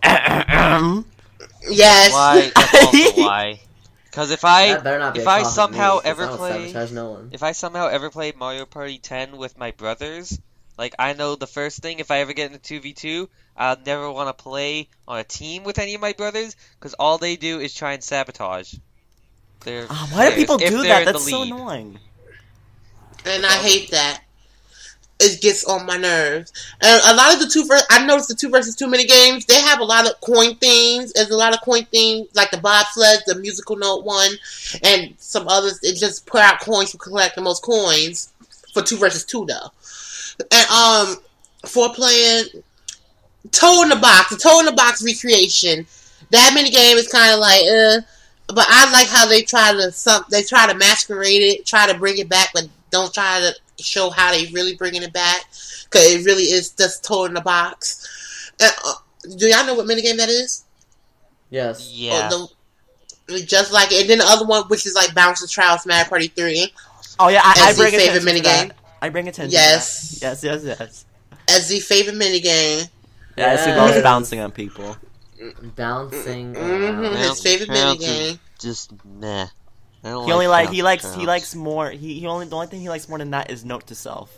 Yes. Why? That's also why. Because if I That better not be if a I comment somehow me, 'cause ever I don't play sabotage no one. if I somehow ever play Mario Party ten with my brothers, like I know the first thing if I ever get in a two v two, I'll never want to play on a team with any of my brothers because all they do is try and sabotage. They're, Oh, why do if- people if do they're that? in the That's so lead. annoying. And I hate that. It gets on my nerves. And a lot of the two versus, I noticed the two versus two mini games. They have a lot of coin themes. There's a lot of coin themes, like the bobsled, the musical note one, and some others. It just put out coins to collect the most coins for two versus two, though. And um, for playing toe in the box, the toe in the box recreation. That mini game is kind of like, uh, but I like how they try to some they try to masquerade it, try to bring it back, but don't try to show how they really bringing it back, because it really is just toe in the box. And, uh, do y'all know what minigame that is? Yes. Yeah. Or the, just like it. And then the other one, which is like Bouncer's Trials Mario Party three. Oh yeah, I, I As the bring favorite attention to minigame? that. I bring attention. Yes. To that. Yes, yes, yes. As the favorite minigame. Yeah, it's who Yes. loves bouncing on people. Bouncing. Mm-hmm. around. His favorite Bouncing. minigame. Just meh. I don't He only like like he likes bounce he likes more. He he only the only thing he likes more than that is note to self.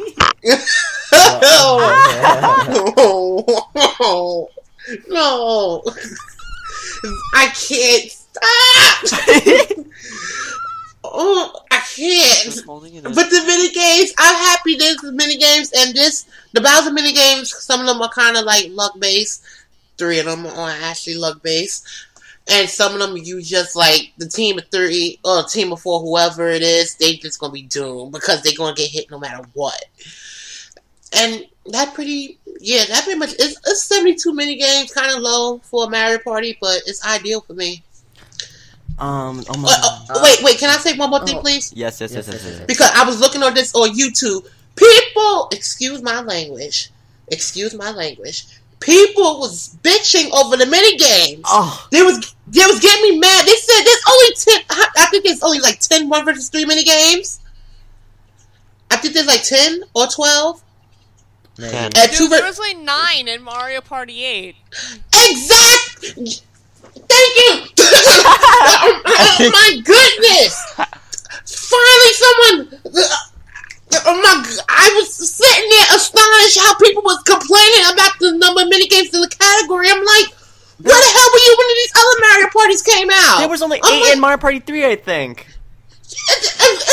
Oh, no. I can't stop. Oh, I can't. Just holding it in. But the mini games, I'm happy there's the mini games, and this the Bowser mini games. Some of them are kind of like luck based. Three of them are actually luck based, and some of them you just like the team of three or team of four, whoever it is, they just gonna be doomed because they're gonna get hit no matter what. And that pretty, yeah, that pretty much it's, it's seventy-two mini games, kind of low for a Mario Party, but it's ideal for me. um. Oh my. Uh, uh, wait, wait, can I say one more thing, Oh. please? Yes, yes, yes, Yes, yes. yes, yes. yes. Because I was looking on this on YouTube. People, excuse my language, excuse my language. People was bitching over the mini games. Oh, They was they was getting me mad. They said there's only ten. I think there's only like ten one versus three mini games. I think there's like ten or twelve. Maybe. Ten. And There, two there ver- was like nine in Mario Party eight. exact. Thank you. oh, oh my goodness! Finally, someone. Oh my! I was sitting there astonished how people was complaining about the number of minigames in the category. I'm like, where the hell were you when these other Mario parties came out? there was only I'm eight like, in Mario Party three, I think. and, and,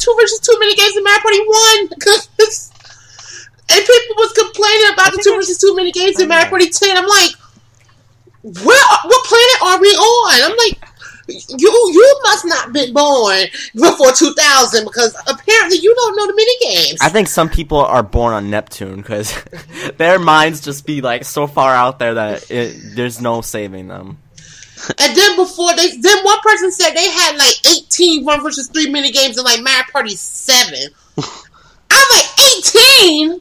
two versus two mini games in Mario Party one. And people was complaining about the two versus two mini games in Mario Party ten. I'm like, where? What planet are we on? I'm like, you you must not been born before two thousand because apparently you don't know the mini games. I think some people are born on Neptune because their minds just be like so far out there that it, there's no saving them. And then before they, then one person said they had like eighteen one versus three mini games in like Mario Party seven. I'm like eighteen.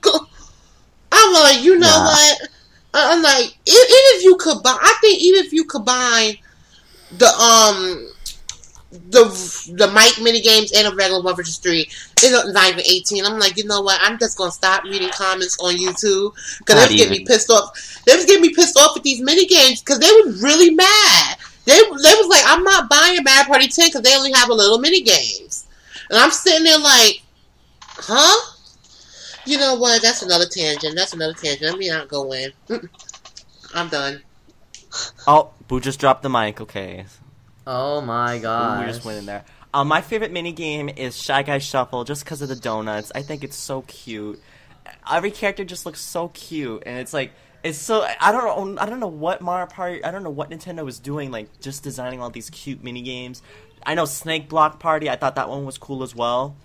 I'm like, you know nah. what? I'm like, even if you combine, I think even if you combine the um the the Mike mini games and a regular one versus three, it's not even eighteen. I'm like, you know what? I'm just gonna stop reading comments on YouTube because they was getting me pissed off. They was getting me pissed off with these mini games because they was really mad. They they was like, I'm not buying Mario Party ten because they only have a little mini games, and I'm sitting there like, huh? You know what? That's another tangent. That's another tangent. Let me not go in. I'm done. Oh, Boo just dropped the mic. Okay. Oh my god. We just went in there. Um, my favorite mini game is Shy Guy Shuffle, just because of the donuts. I think it's so cute. Every character just looks so cute, and it's like it's so. I don't know. I don't know what Mario Party. I don't know what Nintendo was doing, like just designing all these cute mini games. I know Snake Block Party. I thought that one was cool as well.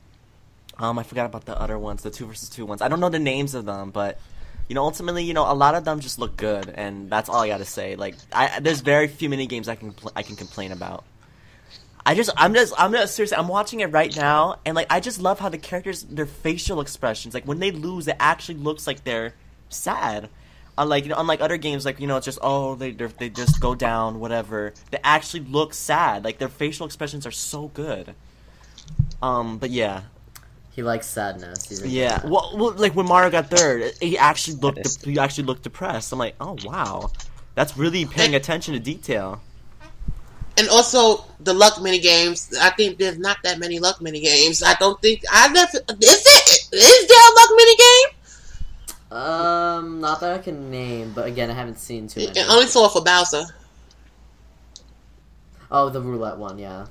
Um, I forgot about the other ones, the two versus two ones. I don't know the names of them, but you know, ultimately, you know, a lot of them just look good, and that's all I gotta say. Like, I there's very few mini games I can I can complain about. I just, I'm just, I'm just seriously, I'm watching it right now, and like, I just love how the characters, their facial expressions, like when they lose, it actually looks like they're sad. Unlike, you know, unlike other games, like, you know, it's just, oh, they they just go down, whatever. They actually look sad. Like, their facial expressions are so good. Um, but yeah. He likes sadness. He's like, Yeah. Well, well, like when Mario got third, he actually looked, he actually looked depressed. I'm like, oh wow, that's really paying attention to detail. And also the luck mini games. I think there's not that many luck mini games. I don't think I never. Is it? Is there a luck mini game? Um, not that I can name, but again, I haven't seen too many. I only saw it for Bowser. Oh, the roulette one, yeah.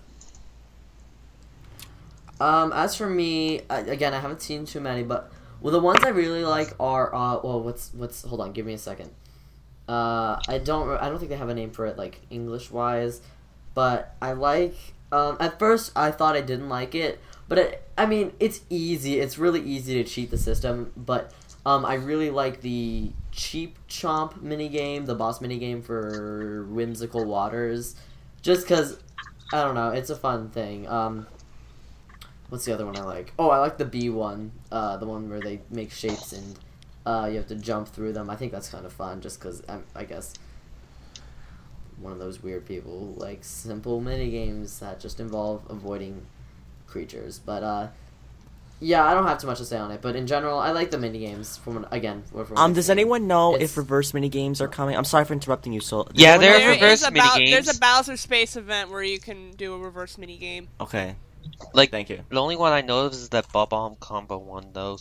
Um, as for me, I, again, I haven't seen too many, but well, the ones I really like are uh, well, what's what's? Hold on, give me a second. Uh, I don't, I don't think they have a name for it, like English wise, but I like. Um, at first, I thought I didn't like it, but it, I mean, it's easy. It's really easy to cheat the system, but um, I really like the Cheap Chomp minigame, the boss minigame for Whimsical Waters, just because I don't know, it's a fun thing. Um. What's the other one I like? Oh, I like the bee one. Uh, the one where they make shapes and uh, you have to jump through them. I think that's kind of fun just because I'm, I guess, one of those weird people who like simple mini games that just involve avoiding creatures. But, uh, yeah, I don't have too much to say on it. But in general, I like the mini games. From again, from um, does anyone know it's... if reverse mini games are coming? I'm sorry for interrupting you. So yeah, there there are reverse is a mini Bow- games. There's a Bowser Space event where you can do a reverse mini game. Okay. Like, thank you. The only one I know of is that Bob-omb combo one, though.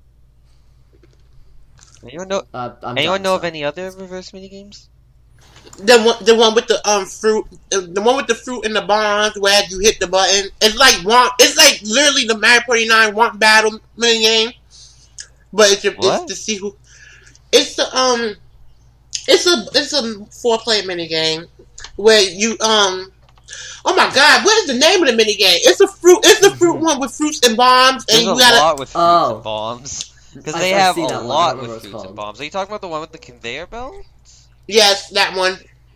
Anyone know? Uh, I'm anyone done, know so. of any other reverse mini games? The one, the one with the um fruit, the one with the fruit and the bombs where you hit the button. It's like want, it's like literally the Mario Party nine want battle mini game, but it's, a, it's to see who. It's the um, it's a it's a four player mini game where you um. Oh my God! What is the name of the mini game? It's a fruit. It's the fruit one with fruits and bombs, and There's you a gotta. lot with fruits Oh. and bombs. Because I- they I've have seen a that one. I lot don't with know what it's fruits called. and bombs. Are you talking about the one with the conveyor belt? Yes, that one.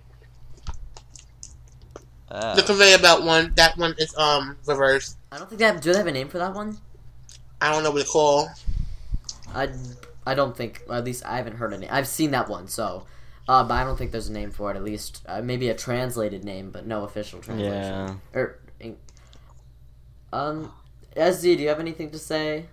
Uh, The conveyor belt one. That one is um reverse. I don't think they have. Do they have a name for that one? I don't know what it's called. I, I don't think. Or at least I haven't heard a name. I've seen that one, so. Uh, but I don't think there's a name for it. At least uh, maybe a translated name, but no official translation. Yeah. Or, um, S Z, do you have anything to say?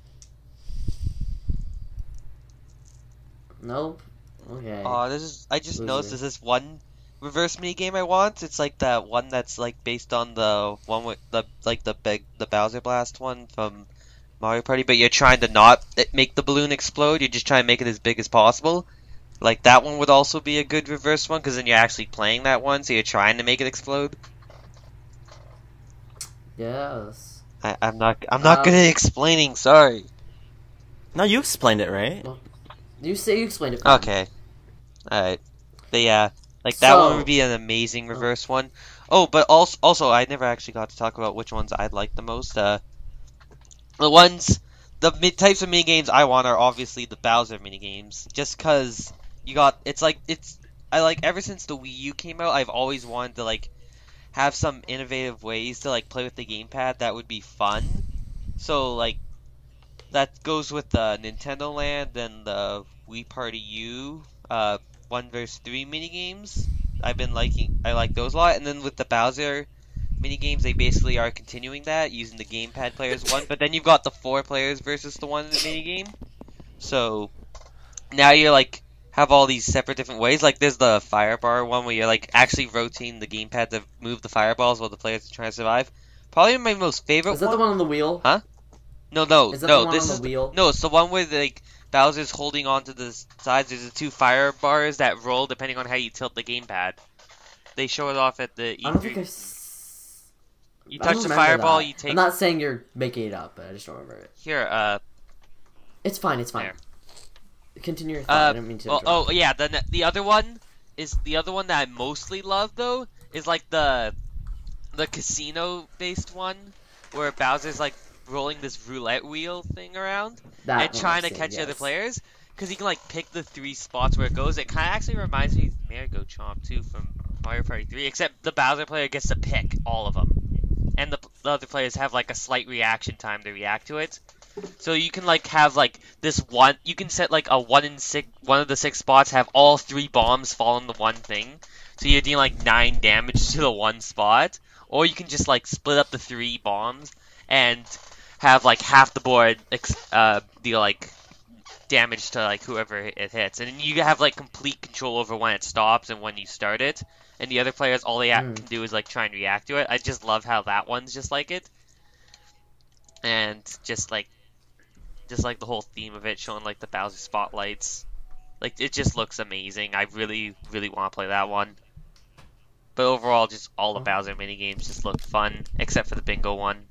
Nope. Okay. uh, this is. I just Loser. noticed there's this one reverse mini game I want. It's like that one that's like based on the one with the like the big the Bowser Blast one from Mario Party, but you're trying to not make the balloon explode. You're just trying to make it as big as possible. Like, that one would also be a good reverse one, because then you're actually playing that one, so you're trying to make it explode. Yes. I, I'm not. I'm not Um, good at explaining. Sorry. No, you explained it, right? You say you explained it. fine. Okay. All right. But yeah, like that So- one would be an amazing reverse one. Oh, but also, also, I never actually got to talk about which ones I'd like the most. Uh, the ones, the mid types of mini games I want are obviously the Bowser mini games. Just cause you got, it's like it's. I like ever since the Wii U came out, I've always wanted to like have some innovative ways to like play with the gamepad that would be fun. So like that goes with the Nintendo Land and the Wii Party U uh one versus three mini games. I've been liking I like those a lot, and then with the Bowser mini games they basically are continuing that using the gamepad players one, but then you've got the four players versus the one in the mini game. So now you're like have all these separate different ways. Like there's the firebar one where you're like actually rotating the gamepad to move the fireballs while the players are trying to survive. Probably my most favorite Is that one. the one on the wheel? Huh? No, no, Is that no. the one this on is the wheel? no. It's the one where like Bowser's holding onto the sides. There's the two fire bars that roll depending on how you tilt the gamepad. They show it off at the E three. I don't think I've. s- You I touch don't the remember fireball, that. you take I'm not saying you're making it up, but I just don't remember it. here. Uh, It's fine. It's fine. There. Continue your thought. I uh. didn't mean to. Well, interrupt. oh yeah. The the other one is the other one that I mostly love though is like the the casino based one where Bowser's like rolling this roulette wheel thing around That and one trying I've to seen, catch the other yes. players. Because you can like pick the three spots where it goes. It kind of actually reminds me of Merry-Go Chomp too from Mario Party three, except the Bowser player gets to pick all of them, and the, the other players have like a slight reaction time to react to it. So you can like have like this one. You can set like a one in six. One of the six spots have all three bombs fall on the one thing. So you're dealing like nine damage to the one spot, or you can just like split up the three bombs and have like half the board ex- uh, deal like damage to like whoever it hits, and then you have like complete control over when it stops and when you start it, and the other players all they Mm. can do is like try and react to it. I just love how that one's just like it, and just like just like the whole theme of it showing like the Bowser spotlights, like it just looks amazing. I really really want to play that one, but overall just all the Bowser mini games just look fun except for the bingo one.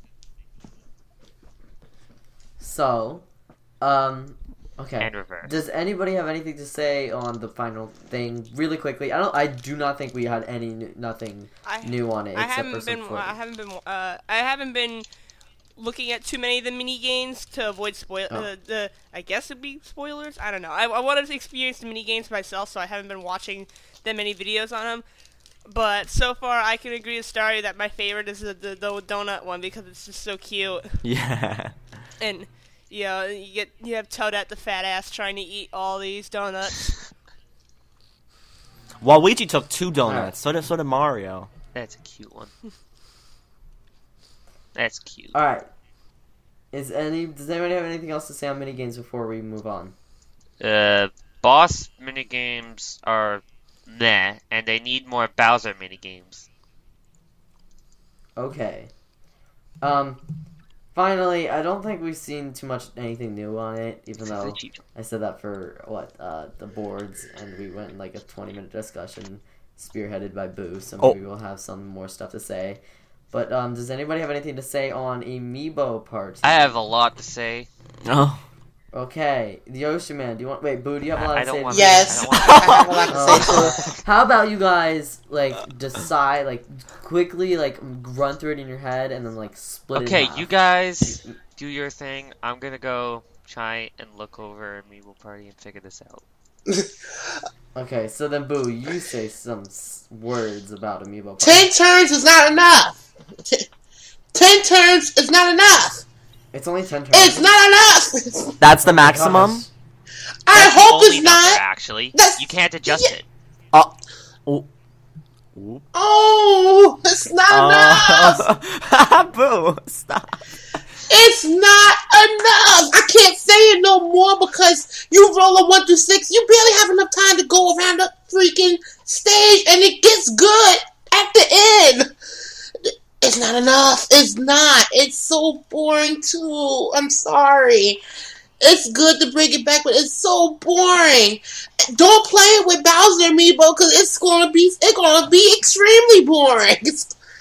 So, um, okay. And reverse. Does anybody have anything to say on the final thing, really quickly? I don't. I do not think we had any n- nothing I, new on it I except for haven't some been. footage. I haven't been. Uh, I haven't been looking at too many of the mini games to avoid spoil. Oh. Uh, the I guess it'd be spoilers. I don't know. I, I wanted to experience the mini games myself, so I haven't been watching that many videos on them. But so far, I can agree with Starry that my favorite is the, the the donut one because it's just so cute. Yeah. And you know, you get you have Toadette the fat ass trying to eat all these donuts. Waluigi took two donuts. Alright. So did so did Mario. That's a cute one. That's cute. All right. Is any? Does anybody have anything else to say on mini games before we move on? Uh, boss minigames are meh, and they need more Bowser minigames. Okay. Um. Finally, I don't think we've seen too much anything new on it, even though I said that for what uh, the boards, and we went in like a twenty-minute discussion spearheaded by Boo. So maybe Oh. we'll have some more stuff to say. But um, does anybody have anything to say on Amiibo Party? I have a lot to say. Oh. Okay, the Ocean Man. Do you want? Wait, Boo. Do you have a lot I to don't say? want. to Yes. I don't want. I have a lot to say Oh. too. How about you guys like decide, like quickly, like run through it in your head, and then like split it. Okay, in half. you guys do your thing. I'm gonna go try and look over Amiibo Party and figure this out. Okay, so then Boo, you say some s- words about Amiibo Party. Ten turns is not enough. T- Ten turns is not enough. It's only ten turns. It's not enough. That's the maximum? Gosh. I That's the hope only it's number, not. Actually, That's- you can't adjust yeah. it. Oh. Oh. Oop. Oh, it's not enough. Oh. Boo. Stop. It's not enough. I can't say it no more because you roll a one through six. You barely have enough time to go around the freaking stage, and it gets good at the end. It's not enough. It's not. It's so boring too. I'm sorry. It's good to bring it back, but it's so boring. Don't play it with Bowser Amiibo because it's gonna be it's gonna be extremely boring. It's,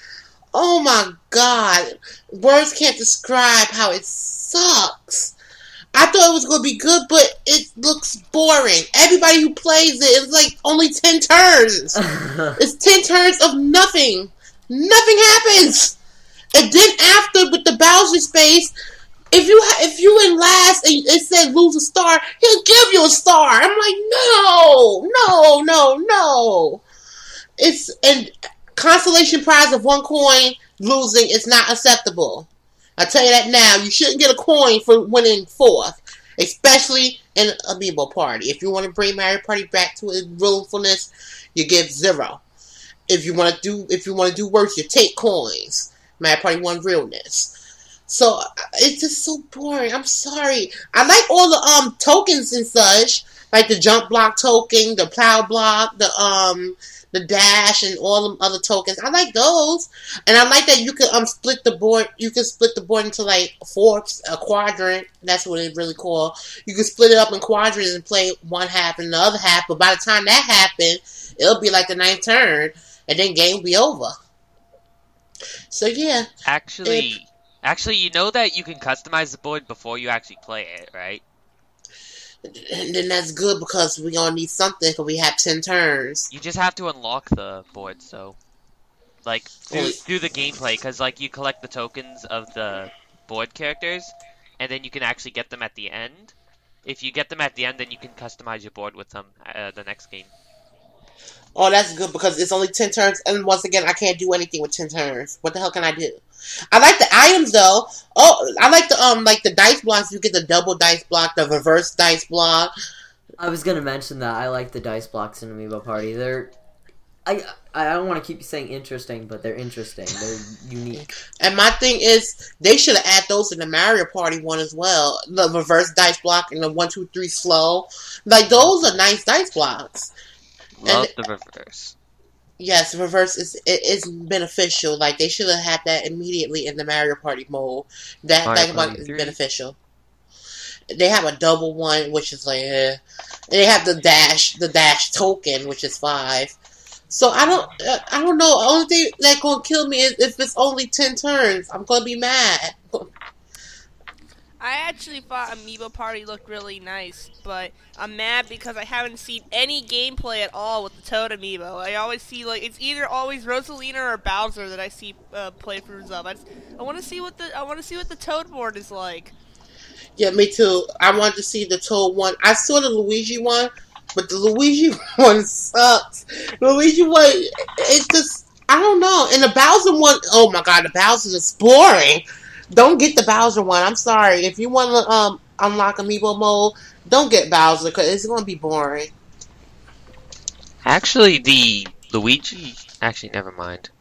Oh my god. Words can't describe how it sucks. I thought it was going to be good, but it looks boring. Everybody who plays it is like only ten turns. It's ten turns of nothing. Nothing happens. And then after, with the Bowser space, if you if you in last and it said lose a star, he'll give you a star. I'm like, no, no, no, no. It's and consolation prize of one coin losing is not acceptable. I tell you that now. You shouldn't get a coin for winning fourth, especially in Amiibo Party. If you want to bring Mario Party back to its realfulness, you give zero. If you want to do, if you want to do worse, you take coins. Mario Party One realness. So it's just so boring. I'm sorry. I like all the um tokens and such, like the jump block token, the plow block, the um. the dash and all them other tokens. I like those. And I like that you can um split the board you can split the board into like four a quadrant. That's what it's really called. You can split it up in quadrants and play one half and the other half, but by the time that happens, it'll be like the ninth turn and then game will be over. So yeah. Actually it, actually you know that you can customize the board before you actually play it, right? And then that's good because we're gonna need something because we have ten turns. You just have to unlock the board, so like through, Well, through the gameplay, because like you collect the tokens of the board characters, and then you can actually get them at the end. If you get them at the end, then you can customize your board with them uh, the next game. Oh, that's good because it's only ten turns, and once again, I can't do anything with ten turns. What the hell can I do? I like the items though. Oh, I like the um, like the dice blocks. You get the double dice block, the reverse dice block. I was gonna mention that I like the dice blocks in Amiibo Party. They're, I I don't want to keep saying interesting, but they're interesting. They're unique. And my thing is, they should have added those in the Mario Party one as well. The reverse dice block and the one, two, three slow. Like those are nice dice blocks. Love And- the reverse. Yes, reverse is it is beneficial. Like they should have had that immediately in the Mario Party mode. That Mario that Party one is three. beneficial. They have a double one, which is like, eh. They have the dash, the dash token, which is five. So I don't, uh, I don't know. The only thing that gonna kill me is if it's only ten turns. I'm gonna be mad. I actually thought Amiibo Party looked really nice, but I'm mad because I haven't seen any gameplay at all with the Toad Amiibo. I always see, like, it's either always Rosalina or Bowser that I see uh, playthroughs of. I, just- I want to see what the I want to see what the Toad board is like. Yeah, me too. I wanted to see the Toad one. I saw the Luigi one, but the Luigi one sucks. The Luigi one, it's just, I don't know. And the Bowser one, oh my god, the Bowser is boring. Don't get the Bowser one. I'm sorry. If you want to um, unlock Amiibo mode, don't get Bowser because it's going to be boring. Actually, the Luigi. Actually, never mind.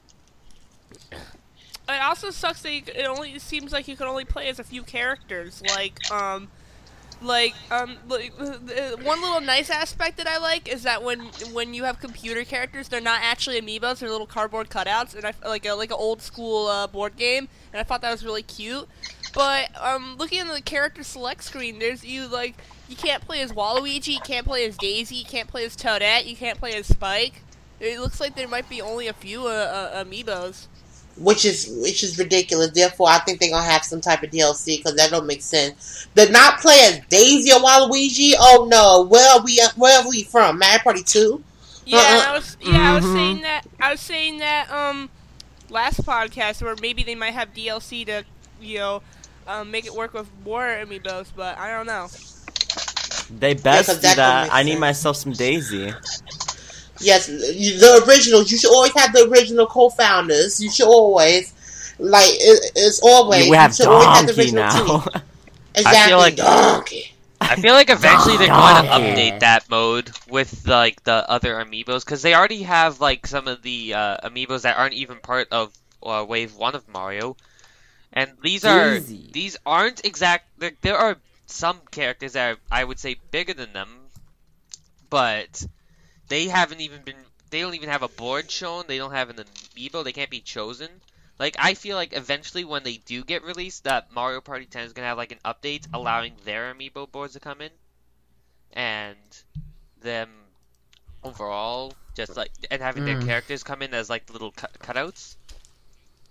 It also sucks that you, c- it only it seems like you can only play as a few characters. Like um, like um, like, uh, uh, one little nice aspect that I like is that when when you have computer characters, they're not actually amiibos; they're little cardboard cutouts, and I like a like an old school uh, board game. And I thought that was really cute. But um, looking at the character select screen, there's you like you can't play as Waluigi, you can't play as Daisy, you can't play as Toadette, you can't play as Spike. It looks like there might be only a few uh, uh, amiibos. Which is which is ridiculous. Therefore, I think they're going to have some type of D L C because that don't make sense. The not play as Daisy or Waluigi? Oh no. Where are we, where are we from? Mario Party two? Yeah, Uh-uh. and I was yeah, I was Mhm. saying that I was saying that um last podcast where maybe they might have D L C to you know um, make it work with more amiibos, but I don't know. They best 'cause do that don't that. make I need sense. myself some Daisy. Yes, you- the originals. You should always have the original co-founders. You should always, like, it, it's always. we have you should always have the Donkey original now. team. Exactly, like- Donkey. I feel like eventually they're going to Donkey. update that mode with like the other amiibos because they already have like some of the uh, amiibos that aren't even part of uh, Wave One of Mario, and these are Daisy. these aren't exact. There, there are some characters that are, I would say, bigger than them, but they haven't even been. They don't even have a board shown. They don't have an amiibo. They can't be chosen. Like, I feel like eventually when they do get released, that Mario Party ten is going to have, like, an update allowing their amiibo boards to come in. And them overall, just, like, and having their Mm. characters come in as, like, little cut- cutouts.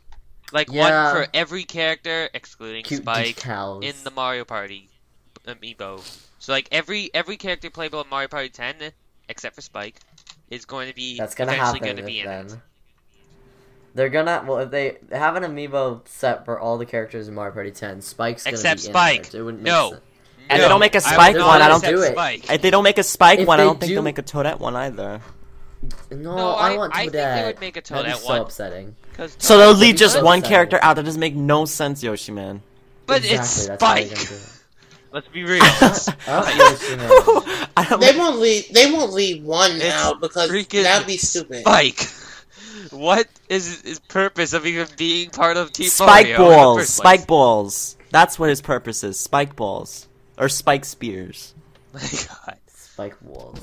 like Yeah. one for every character excluding Cute Spike decals. in the Mario Party amiibo. So like every every character playable in Mario Party ten, except for Spike, is going to be That's gonna eventually happen going to be if in then. it. They're gonna well if they have an amiibo set for all the characters in Mario Party ten. Spike's gonna Except be Spike. in there. It wouldn't No. make sense. And No, they don't make a I Spike would one, not I don't accept do it. Spike. If they don't make a Spike If one, I they don't think do- they'll make a Toadette one either. No, No, I, I- want I Toadette. think they would make a That'd be Toadette so one. upsetting. 'Cause So they'll Toadette- leave just so one upsetting. character out. That doesn't make no sense, Yoshi man. But Exactly, it's that's how they're Spike. gonna do it. Let's be real. Oh, Yoshi, man. I don't They won't leave. They won't leave one It's out because freaking that'd be stupid. Spike. What is his purpose of even being part of Team Spike Mario in the balls, first spike place? balls. That's what his purpose is. Spike balls or spike spears. My God. Spike walls.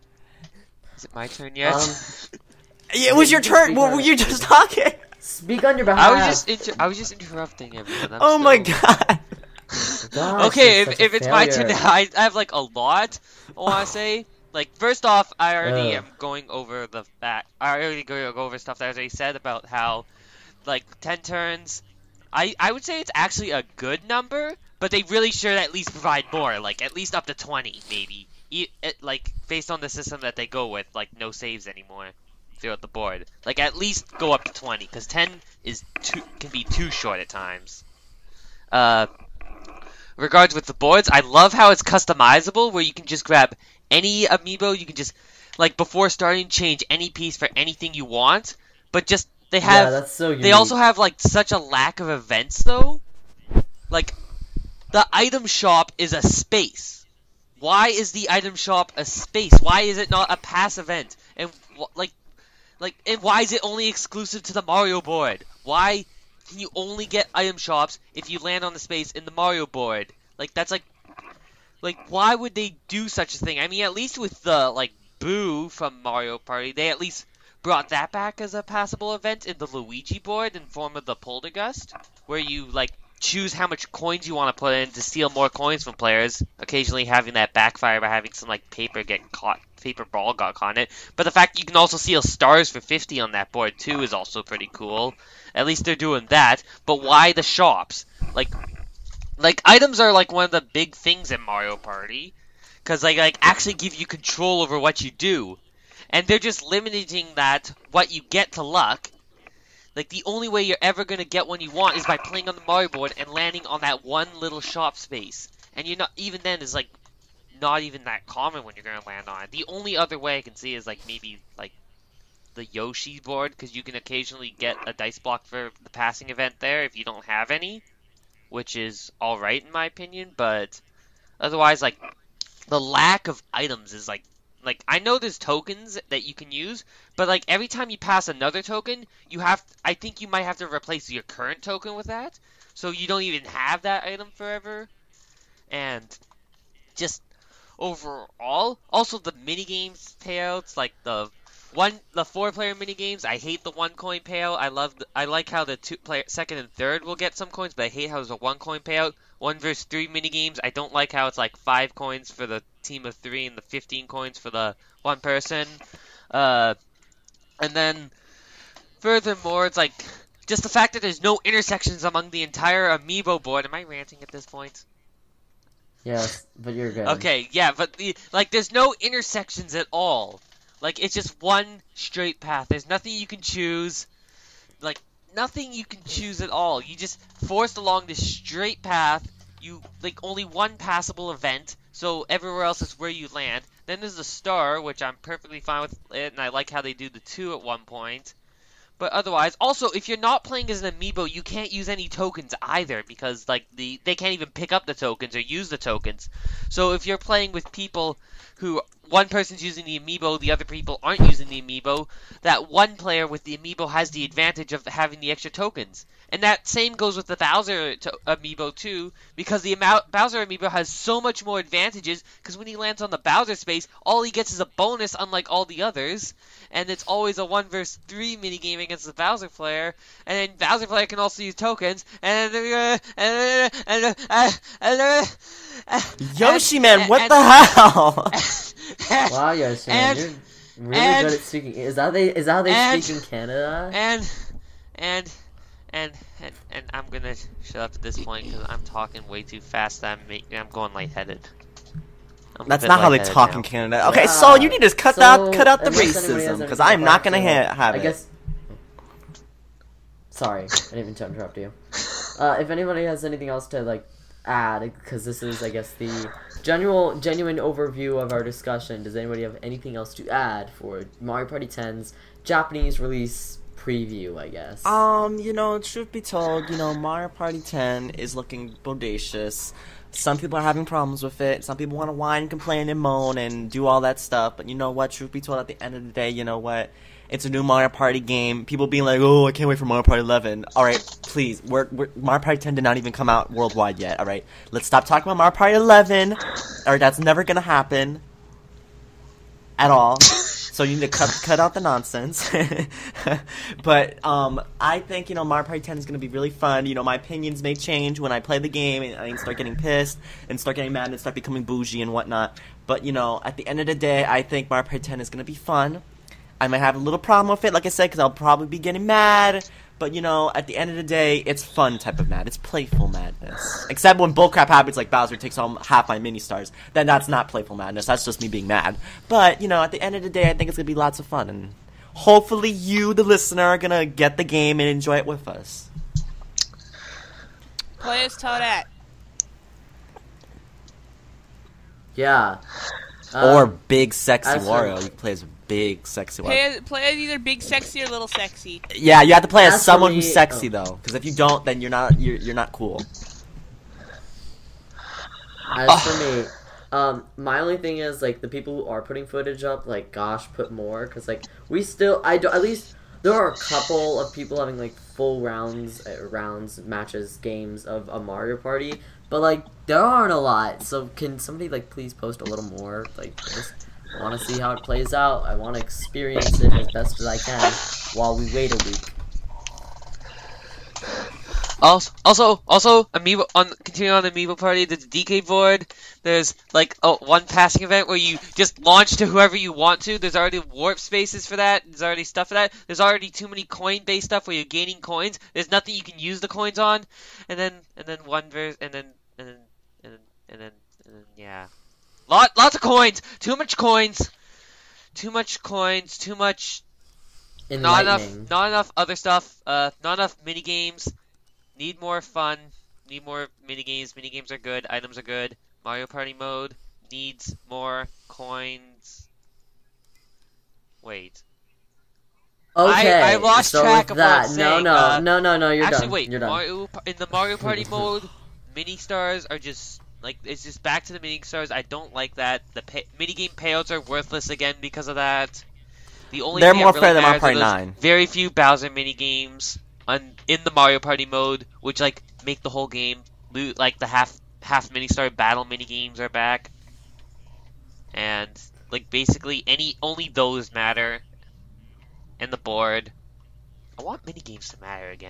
Is it my turn yet? Um, Yeah, it was your turn. What were you just talking? Speak on your behalf. I was just inter- I was just interrupting everyone. I'm Oh my still- god. Gosh, Okay, you're if, such a if it's my turn, failure. I, I have like a lot I want to say. Like, first off, I already Ugh. am going over the fact. I already go go over stuff that I already said about how, like, ten turns. I, I would say it's actually a good number, but they really should at least provide more. Like, at least up to twenty, maybe. E- it, like, based on the system that they go with, like, no saves anymore throughout the board. Like, at least go up to twenty, because ten is too, can be too short at times. Uh, regards with the boards, I love how it's customizable, where you can just grab any amiibo, you can just, like, before starting, change any piece for anything you want, but just, they Yeah, have, that's so unique. they also have, like, such a lack of events, though. Like, the item shop is a space. Why is the item shop a space? Why is it not a pass event? And, wh- like, like, and why is it only exclusive to the Mario board? Why can you only get item shops if you land on the space in the Mario board? Like, that's like, like, why would they do such a thing? I mean, at least with the, like, Boo from Mario Party, they at least brought that back as a passable event in the Luigi board in form of the Poltergust, where you, like, choose how much coins you want to put in to steal more coins from players, occasionally having that backfire by having some, like, paper get caught, paper ball got caught in it. But the fact you can also steal stars for fifty on that board, too, is also pretty cool. At least they're doing that. But why the shops? Like, like, items are, like, one of the big things in Mario Party. Because, like, like, actually give you control over what you do. And they're just limiting that, what you get to luck. Like, the only way you're ever going to get one you want is by playing on the Mario board and landing on that one little shop space. And you're not, even then, is, like, not even that common when you're going to land on it. The only other way I can see is, like, maybe, like, the Yoshi board, because you can occasionally get a dice block for the passing event there if you don't have any. Which is alright in my opinion, but otherwise, like, the lack of items is, like, like, I know there's tokens that you can use, but, like, every time you pass another token, you have, I think you might have to replace your current token with that, so you don't even have that item forever, and just overall, also the minigames payouts, like the one, the four-player minigames, I hate the one-coin payout. I love, the, I like how the two player, second and third will get some coins, but I hate how there's a one-coin payout. One versus three minigames, I don't like how it's like five coins for the team of three and the fifteen coins for the one person. Uh, and then, furthermore, it's like just the fact that there's no intersections among the entire amiibo board. Am I ranting at this point? Yes, but you're good. Okay, yeah, but the, like, there's no intersections at all. Like, it's just one straight path. There's nothing you can choose. Like, nothing you can choose at all. You just forced along this straight path. You, like, only one passable event, so everywhere else is where you land. Then there's the star, which I'm perfectly fine with it, and I like how they do the two at one point. But otherwise, also, if you're not playing as an amiibo, you can't use any tokens either, because, like, the they can't even pick up the tokens or use the tokens. So if you're playing with people who, one person's using the amiibo, the other people aren't using the amiibo, that one player with the amiibo has the advantage of having the extra tokens. And that same goes with the Bowser to- amiibo too, because the amount Bowser amiibo has so much more advantages, because when he lands on the Bowser space, all he gets is a bonus unlike all the others, and it's always a one versus three minigame against the Bowser player, and then Bowser player can also use tokens, and then, uh, and, uh, and, uh, uh, and, uh, uh, Yoshi and- man, and- what and- the hell? and- Wow, Yoshi, man, And- you're really and- good at speaking. Is that they? Is that how they and- speak in Canada? And, and, And, and and I'm gonna shut up at this point because I'm talking way too fast. I'm ma- I'm going lightheaded. I'm a That's bit not how they lightheaded talk now. in Canada. Okay, Yeah. so you need to cut So, out cut out the unless anybody has racism because anything I'm not gonna back ha- to- have I it. guess. Sorry, I didn't mean to interrupt you. Uh, if anybody has anything else to like add, because this is, I guess, the general, genuine overview of our discussion. Does anybody have anything else to add for Mario Party ten's Japanese release preview? I guess. Um, you know, truth be told, you know, Mario Party ten is looking bodacious. Some people are having problems with it. Some people want to whine, complain, and moan, and do all that stuff. But you know what? Truth be told, at the end of the day, you know what? It's a new Mario Party game. People being like, "Oh, I can't wait for Mario Party eleven." All right, please. We're, we're Mario Party ten did not even come out worldwide yet. All right, let's stop talking about Mario Party eleven. All right, that's never gonna happen at all. So you need to cut cut out the nonsense. But um, I think, you know, Mario Party ten is going to be really fun. You know, my opinions may change when I play the game and I start getting pissed and start getting mad and start becoming bougie and whatnot. But, you know, at the end of the day, I think Mario Party ten is going to be fun. I might have a little problem with it, like I said, because I'll probably be getting mad. But, you know, at the end of the day, it's fun type of mad. It's playful madness. Except when bullcrap happens, like Bowser takes home half my mini-stars. Then that's not playful madness. That's just me being mad. But, you know, at the end of the day, I think it's going to be lots of fun. And hopefully you, the listener, are going to get the game and enjoy it with us. Play as Toadette. Yeah. or Um, Big Sexy as for- Wario. You can play as Big Sexy Play Wario. as, play as either big sexy or little sexy. Yeah, you have to play as, As for someone me- who's sexy oh. though, because if you don't, then you're not you're you're not cool. As for me, um, my only thing is like the people who are putting footage up, like gosh, put more, because like we still, I do, at least there are a couple of people having like full rounds, uh, rounds, matches, games of a Mario Party, but like there aren't a lot. So can somebody like please post a little more? Like I just want to see how it plays out. I want to experience it as best as I can while we wait a week. Also, also, also, Amiibo on continuing on the Amiibo Party. There's a D K board. There's like oh, one passing event where you just launch to whoever you want to. There's already warp spaces for that. There's already stuff for that. There's already too many coin-based stuff where you're gaining coins. There's nothing you can use the coins on. And then and then one verse and then and then and then and then and then yeah, lot lots of coins. Too much coins. Too much coins. Too much. Not enough. Enlightening. Not enough other stuff. Uh, not enough mini games. Need more fun. Need more minigames. Minigames are good. Items are good. Mario Party mode needs more coins. Wait. Okay, I- I lost so track with of what I that, was no, saying, no, uh, no, no, no, you're Actually, done. wait. You're done. Mario, in the Mario Party mode, mini stars are just like it's just back to the mini stars. I don't like that. The pay- minigame payouts are worthless again because of that. The only They're thing more that fair really than Mario matters are Party those nine. Very few Bowser mini games on in the Mario Party mode, which like make the whole game. lo- Like the half half mini star battle mini games are back, and like basically any only those matter. And the board. I want mini games to matter again.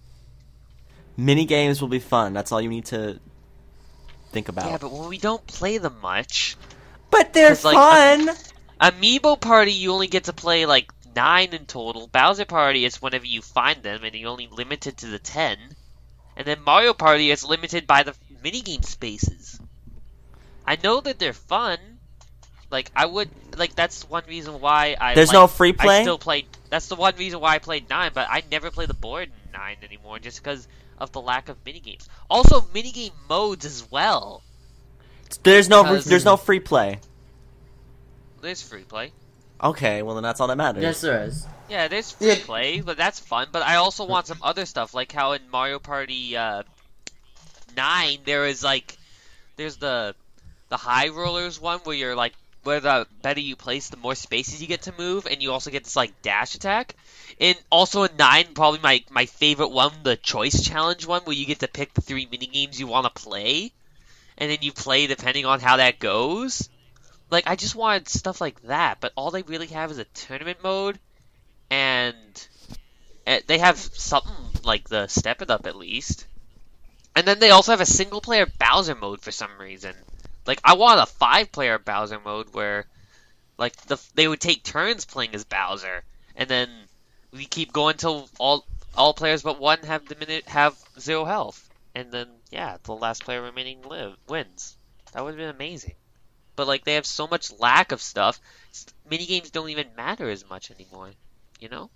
Mini games will be fun. That's all you need to think about. Yeah, but when we don't play them much, but they're 'cause, like, fun. Amiibo Party you only get to play like nine in total. Bowser Party is whenever you find them, and you're only limited to the ten. And then Mario Party is limited by the minigame spaces. I know that they're fun. Like I would, like that's one reason why I. There's like, no free play? I still play. That's the one reason why I played nine, but I never play the board in nine anymore, just because of the lack of minigames. Also, minigame modes as well. There's no Because- there's no free play. There's free play. Okay, well then that's all that matters. Yes, there is. Yeah, there's free Yeah. play, but that's fun. But I also want some other stuff, like how in Mario Party uh, nine there is like, there's the the high rollers one where you're like, where the better you place, the more spaces you get to move, and you also get this like dash attack. And also in nine, probably my my favorite one, the choice challenge one, where you get to pick the three mini games you want to play, and then you play depending on how that goes. Like, I just wanted stuff like that, but all they really have is a tournament mode, and uh, they have something like the Step It Up at least. And then they also have a single-player Bowser mode for some reason. Like, I want a five-player Bowser mode where, like, the they would take turns playing as Bowser, and then we keep going till all all players but one have the minute have zero health, and then yeah, the last player remaining live wins. That would have been amazing. But like they have so much lack of stuff, mini games don't even matter as much anymore. You know?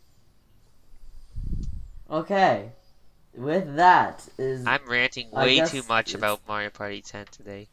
Okay. With that is I'm ranting I way guess too much it's- about Mario Party ten today.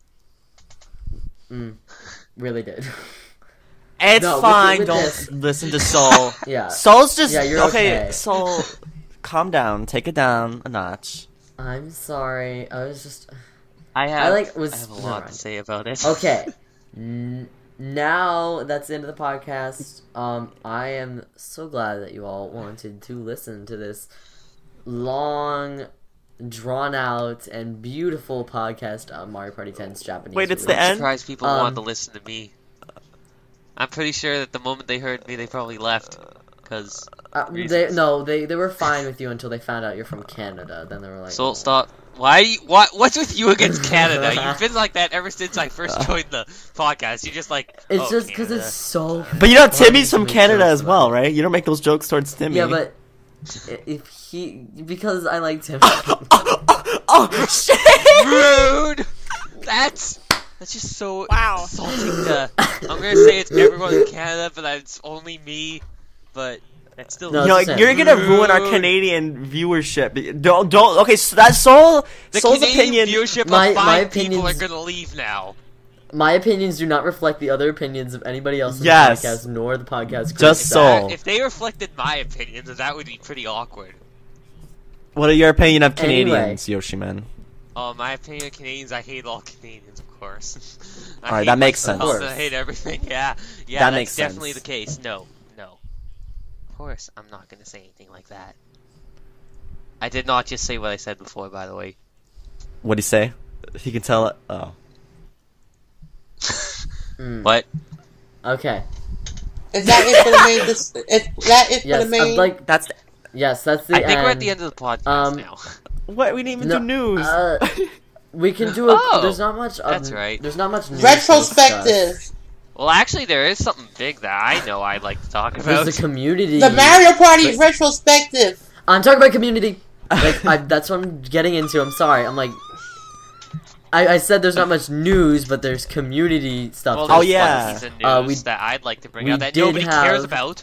mm, really did. It's No, with- fine. with Don't this- listen to Soul. Yeah. Soul's just Yeah, you're okay. okay. Soul, calm down. Take it down a notch. I'm sorry. I was just I have, like, was- I have a never lot mind. to say about it. okay. N- now that's the end of the podcast. Um, I am so glad that you all wanted to listen to this long, drawn out, and beautiful podcast on Mario Party ten's Japanese. Wait, it's the release. I'm end? surprised people Um, wanted to listen to me. I'm pretty sure that the moment they heard me, they probably left. Because Uh, they no, they they were fine with you until they found out you're from Canada. Then they were like, Soul, oh. stop. Why? You, what? What's with you against Canada? You've been like that ever since I first joined the podcast. You're just like, It's oh, just because Canada. it's so. But you know, funny Timmy's to from make Canada jokes as about well, it. right? You don't make those jokes towards Timmy. Yeah, but i- if he because I liked him. oh shit! rude. That's that's just so Wow. insulting. To, I'm gonna say it's everyone in Canada, but it's only me. But that's still No, You know, it's just you're saying. gonna ruin our Rude. Canadian viewership. Don't, don't. Okay, so that's Soul. The Soul's Canadian opinion. viewership My- of my five people are opinions- gonna leave now. My opinions do not reflect the other opinions of anybody else in Yes. the podcast, nor the podcast. Just critics. Soul. If they reflected my opinions, that would be pretty awkward. What are your opinion of Anyway. Canadians, Yoshiman? Uh, my opinion of Canadians, I hate all Canadians, of course. I Alright, hate that makes myself, sense. I hate everything. Yeah, yeah, That that's makes definitely sense. the case. No, no. Of course, I'm not gonna say anything like that. I did not just say what I said before, by the way. What do you say? He can tell it. Oh. Mm. But Okay. Is that it for the main? Dis- is that it for Yes, the main? I'd like. That's the, Yes, that's the I think end. we're at the end of the podcast Um, now. what we didn't even No, do news. uh, We can do a. Oh, there's not much. Of, that's right. There's not much news to discuss. Retrospective. Well, actually, there is something big that I know I'd like to talk about. There's the community. The Mario Party retrospective. I'm talking about community. Like I, that's what I'm getting into. I'm sorry. I'm like. I, I said there's not much news, but there's community stuff. Well, to Oh, there's yeah. pieces of news Uh, we- that I'd like to bring we out that did nobody cares have- about.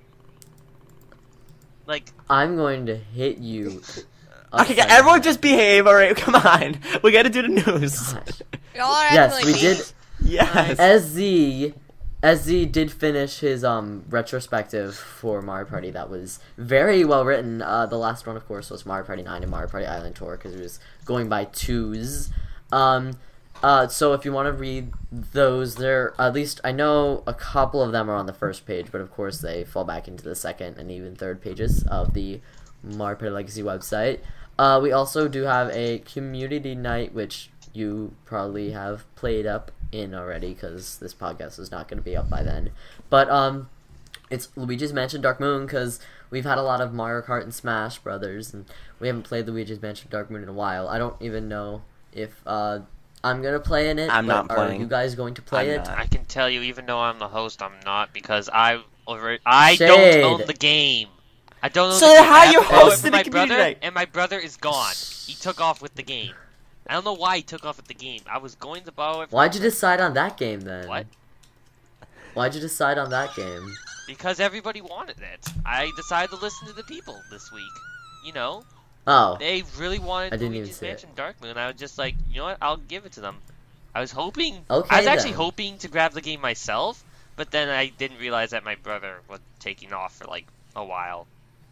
Like, I'm going to hit you. okay, upside the everyone head. just behave, alright? Come on. We gotta do the news. Gosh. Y'all are acting Yes, like we me. did. Yes. S Z, S Z did finish his um retrospective for Mario Party. That was very well written. Uh, the last one, of course, was Mario Party nine and Mario Party Island Tour because it was going by twos. Um, uh, so if you want to read those, there at least I know a couple of them are on the first page, but of course they fall back into the second and even third pages of the Mario Party Legacy website. Uh, we also do have a community night, which you probably have played up in already because this podcast is not going to be up by then. But um, it's Luigi's Mansion Dark Moon because we've had a lot of Mario Kart and Smash Brothers, and we haven't played Luigi's Mansion Dark Moon in a while. I don't even know if uh, I'm gonna play in it. I'm but not Are playing. you guys going to play I'm it? not. I can tell you, even though I'm the host, I'm not because I already I Shade. don't own the game. I don't own So the game. how I have you to borrow it hosting from a my community brother, night? and my brother is gone. He took off with the game. I don't know why he took off with the game. I was going to borrow it. From Why'd you decide on that game then? What? Why'd you decide on that game? Because everybody wanted it. I decided to listen to the people this week. You know, Oh, they really wanted I didn't even Luigi's see it. Mansion Dark Moon. I was just like, you know what? I'll give it to them. I was hoping. Okay, I was actually then. hoping to grab the game myself, but then I didn't realize that my brother was taking off for like a while.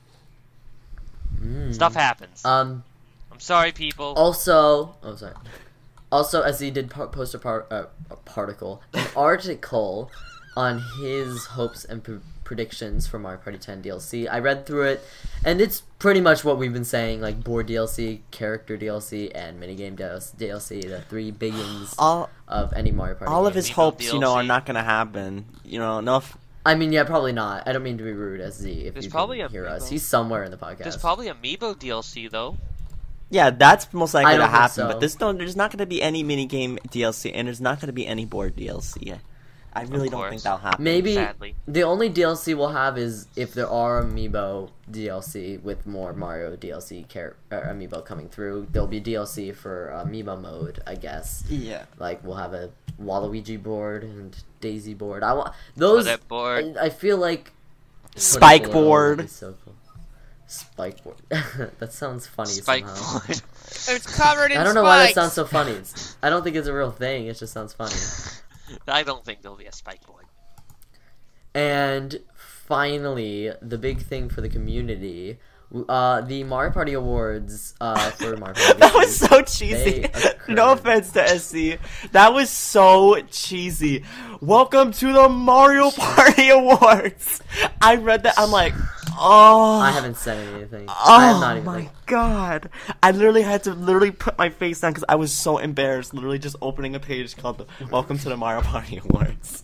Mm. Stuff happens. Um. I'm sorry, people. Also, oh sorry. Also, as he did po- post a, par- uh, a particle, an article on his hopes and p- predictions for Mario Party ten D L C. I read through it, and it's pretty much what we've been saying: like board D L C, character D L C, and minigame D L C. The three biggins all of any Mario Party. all of game. his Amiibo hopes, you know, D L C. are not gonna happen. You know, no. F- I mean, yeah, probably not. I don't mean to be rude, as Z. If There's you probably can a hear us, Amiibo. he's somewhere in the podcast. There's probably Amiibo D L C though. yeah, that's most likely I to don't think happen. so. But there's no, there's not gonna be any minigame D L C, and there's not gonna be any board D L C. I really Of don't course. think that'll happen. Maybe Sadly. the only D L C we'll have is if there are Amiibo D L C with more Mario D L C char- uh, Amiibo coming through. There'll be D L C for Amiibo mode, I guess. Yeah. Like we'll have a Waluigi board and Daisy board. I want those. That board. I, I feel like Spike putting below board. would be so cool. Spike board. That sounds funny Spike somehow. board. It's covered in I don't know why that spikes. sounds so funny. It's, I don't think it's a real thing. It just sounds funny. I don't think there'll be a spike board. And finally, the big thing for the community, uh, the Mario Party Awards uh, for Mario Party. That was so cheesy. They occurred. No offense to S C. That was so cheesy. Welcome to the Mario Party Awards. I read that. I'm like, oh. I haven't said anything. Oh I have not even. my Like, god. I literally had to literally put my face down because I was so embarrassed. Literally just opening a page called the Welcome to the Mario Party Awards.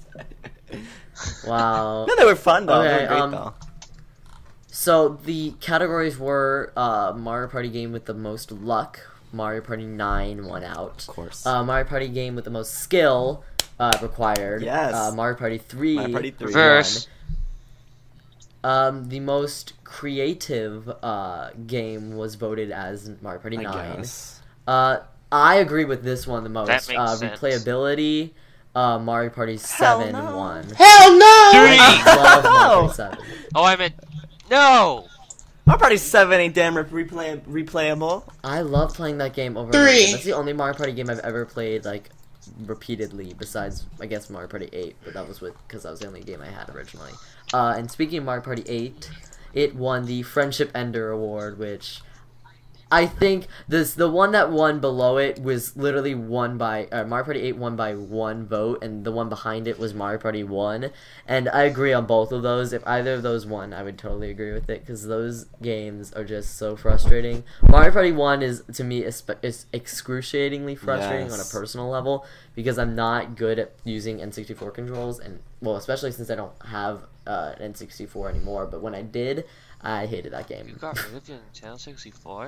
wow. No, they were fun though. they Okay, were great um, though. So the categories were uh, Mario Party game with the most luck. Mario Party nine won out. Of course. Uh, Mario Party game with the most skill uh, required. Yes. Uh, Mario Party three. Mario Party three. Reverse. Um, the most creative uh, game was voted as Mario Party I nine. guess. Uh, I agree with this one the most. That makes uh, sense. Replayability, uh, Mario Party Hell seven no. won. Hell no! Three. I love Mario No. Party seven. Oh, I meant no. Mario Party seven ain't damn re- replay- replayable. I love playing that game over and over Three. again. That's the only Mario Party game I've ever played like repeatedly, besides I guess Mario Party eight, but that was with because that was the only game I had originally. Uh, and speaking of Mario Party eight, it won the Friendship Ender Award, which I think this the one that won below it was literally won by uh, Mario Party eight won by one vote, and the one behind it was Mario Party one. And I agree on both of those. If either of those won, I would totally agree with it because those games are just so frustrating. Mario Party one is to me espe- is excruciatingly frustrating on a Yes. personal level because I'm not good at using N sixty-four controls, and well, especially since I don't have uh, an N sixty-four anymore. But when I did, I hated that game. You got rid of your Nintendo sixty-four?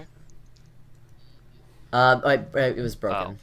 Uh, I, I- it was broken.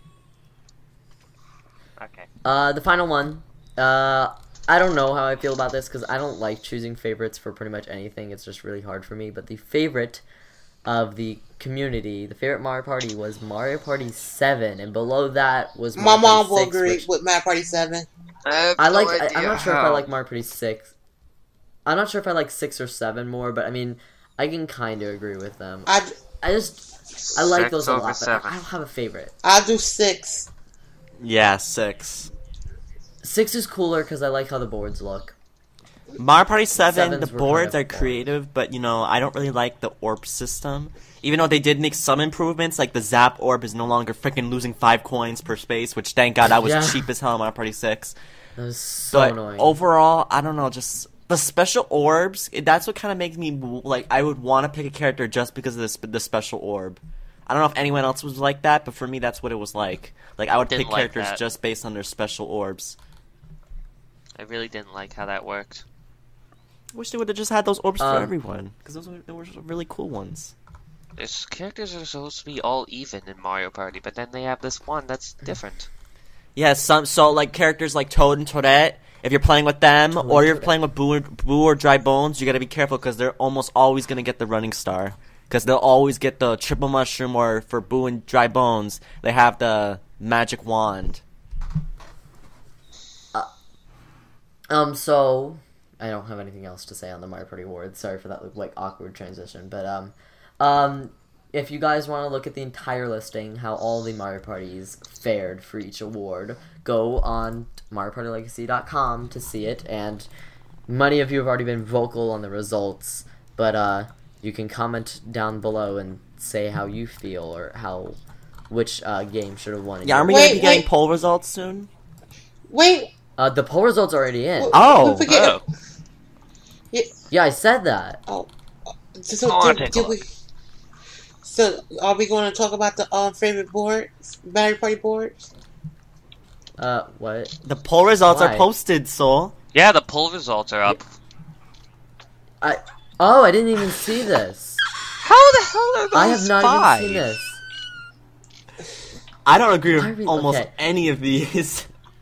Okay. Uh, the final one. Uh, I don't know how I feel about this because I don't like choosing favorites for pretty much anything. It's just really hard for me. But the favorite of the community, the favorite Mario Party was Mario Party seven, and below that was My Mario mom Party will six, agree which with Mario Party seven. I, have I no like. I, idea I'm not sure if I how. like Mario Party six. I'm not sure if I like six or seven more, but I mean, I can kind of agree with them. I I just I like Six those a over lot, but seven. I don't have a favorite. I'll do six. Yeah, six. Six is cooler because I like how the boards look. Mario Party seven, Sevens the were kind boards of are boring. creative, but you know, I don't really like the orb system. Even though they did make some improvements, like the Zap Orb is no longer freaking losing five coins per space, which thank God that was Yeah. cheap as hell in Mario Party six. That was so But annoying. overall, I don't know, just the special orbs, it- that's what kind of makes me, like, I would want to pick a character just because of the, sp- the special orb. I don't know if anyone else was like that, but for me, that's what it was like. Like, I would Didn't pick like characters that. just based on their special orbs. I really didn't like how that worked. I wish they would have just had those orbs Um, for everyone, because those were, those were really cool ones. Its characters are supposed to be all even in Mario Party, but then they have this one that's different. Yeah, some so like characters like Toad and Toadette. If you're playing with them, Toad or and you're Toadette. playing with Boo, or- Boo or Dry Bones, you gotta be careful because they're almost always gonna get the running star. Because they'll always get the triple mushroom, or for Boo and Dry Bones, they have the magic wand. Um, so I don't have anything else to say on the Mario Party Awards. Sorry for that like awkward transition, but um, um, if you guys want to look at the entire listing, how all the Mario Parties fared for each award, go on Mario Party Legacy dot com to see it. And many of you have already been vocal on the results, but uh, you can comment down below and say how you feel or how which uh, game should have won. in Yeah, your aren't we Wait, gonna be getting wait. poll results soon? Wait. Uh, the poll results are already in. Oh, we forget. Oh. Yeah, I said that. Oh, so Oh, I'll did, take did a we? So are we going to talk about the um favorite boards, Mario Party boards? Uh, what? the poll results Why? are posted, Soul. Yeah, the poll results are up. I oh, I didn't even see this. How the hell are those I have not five? even seen this. I don't agree with I re- almost okay. any of these.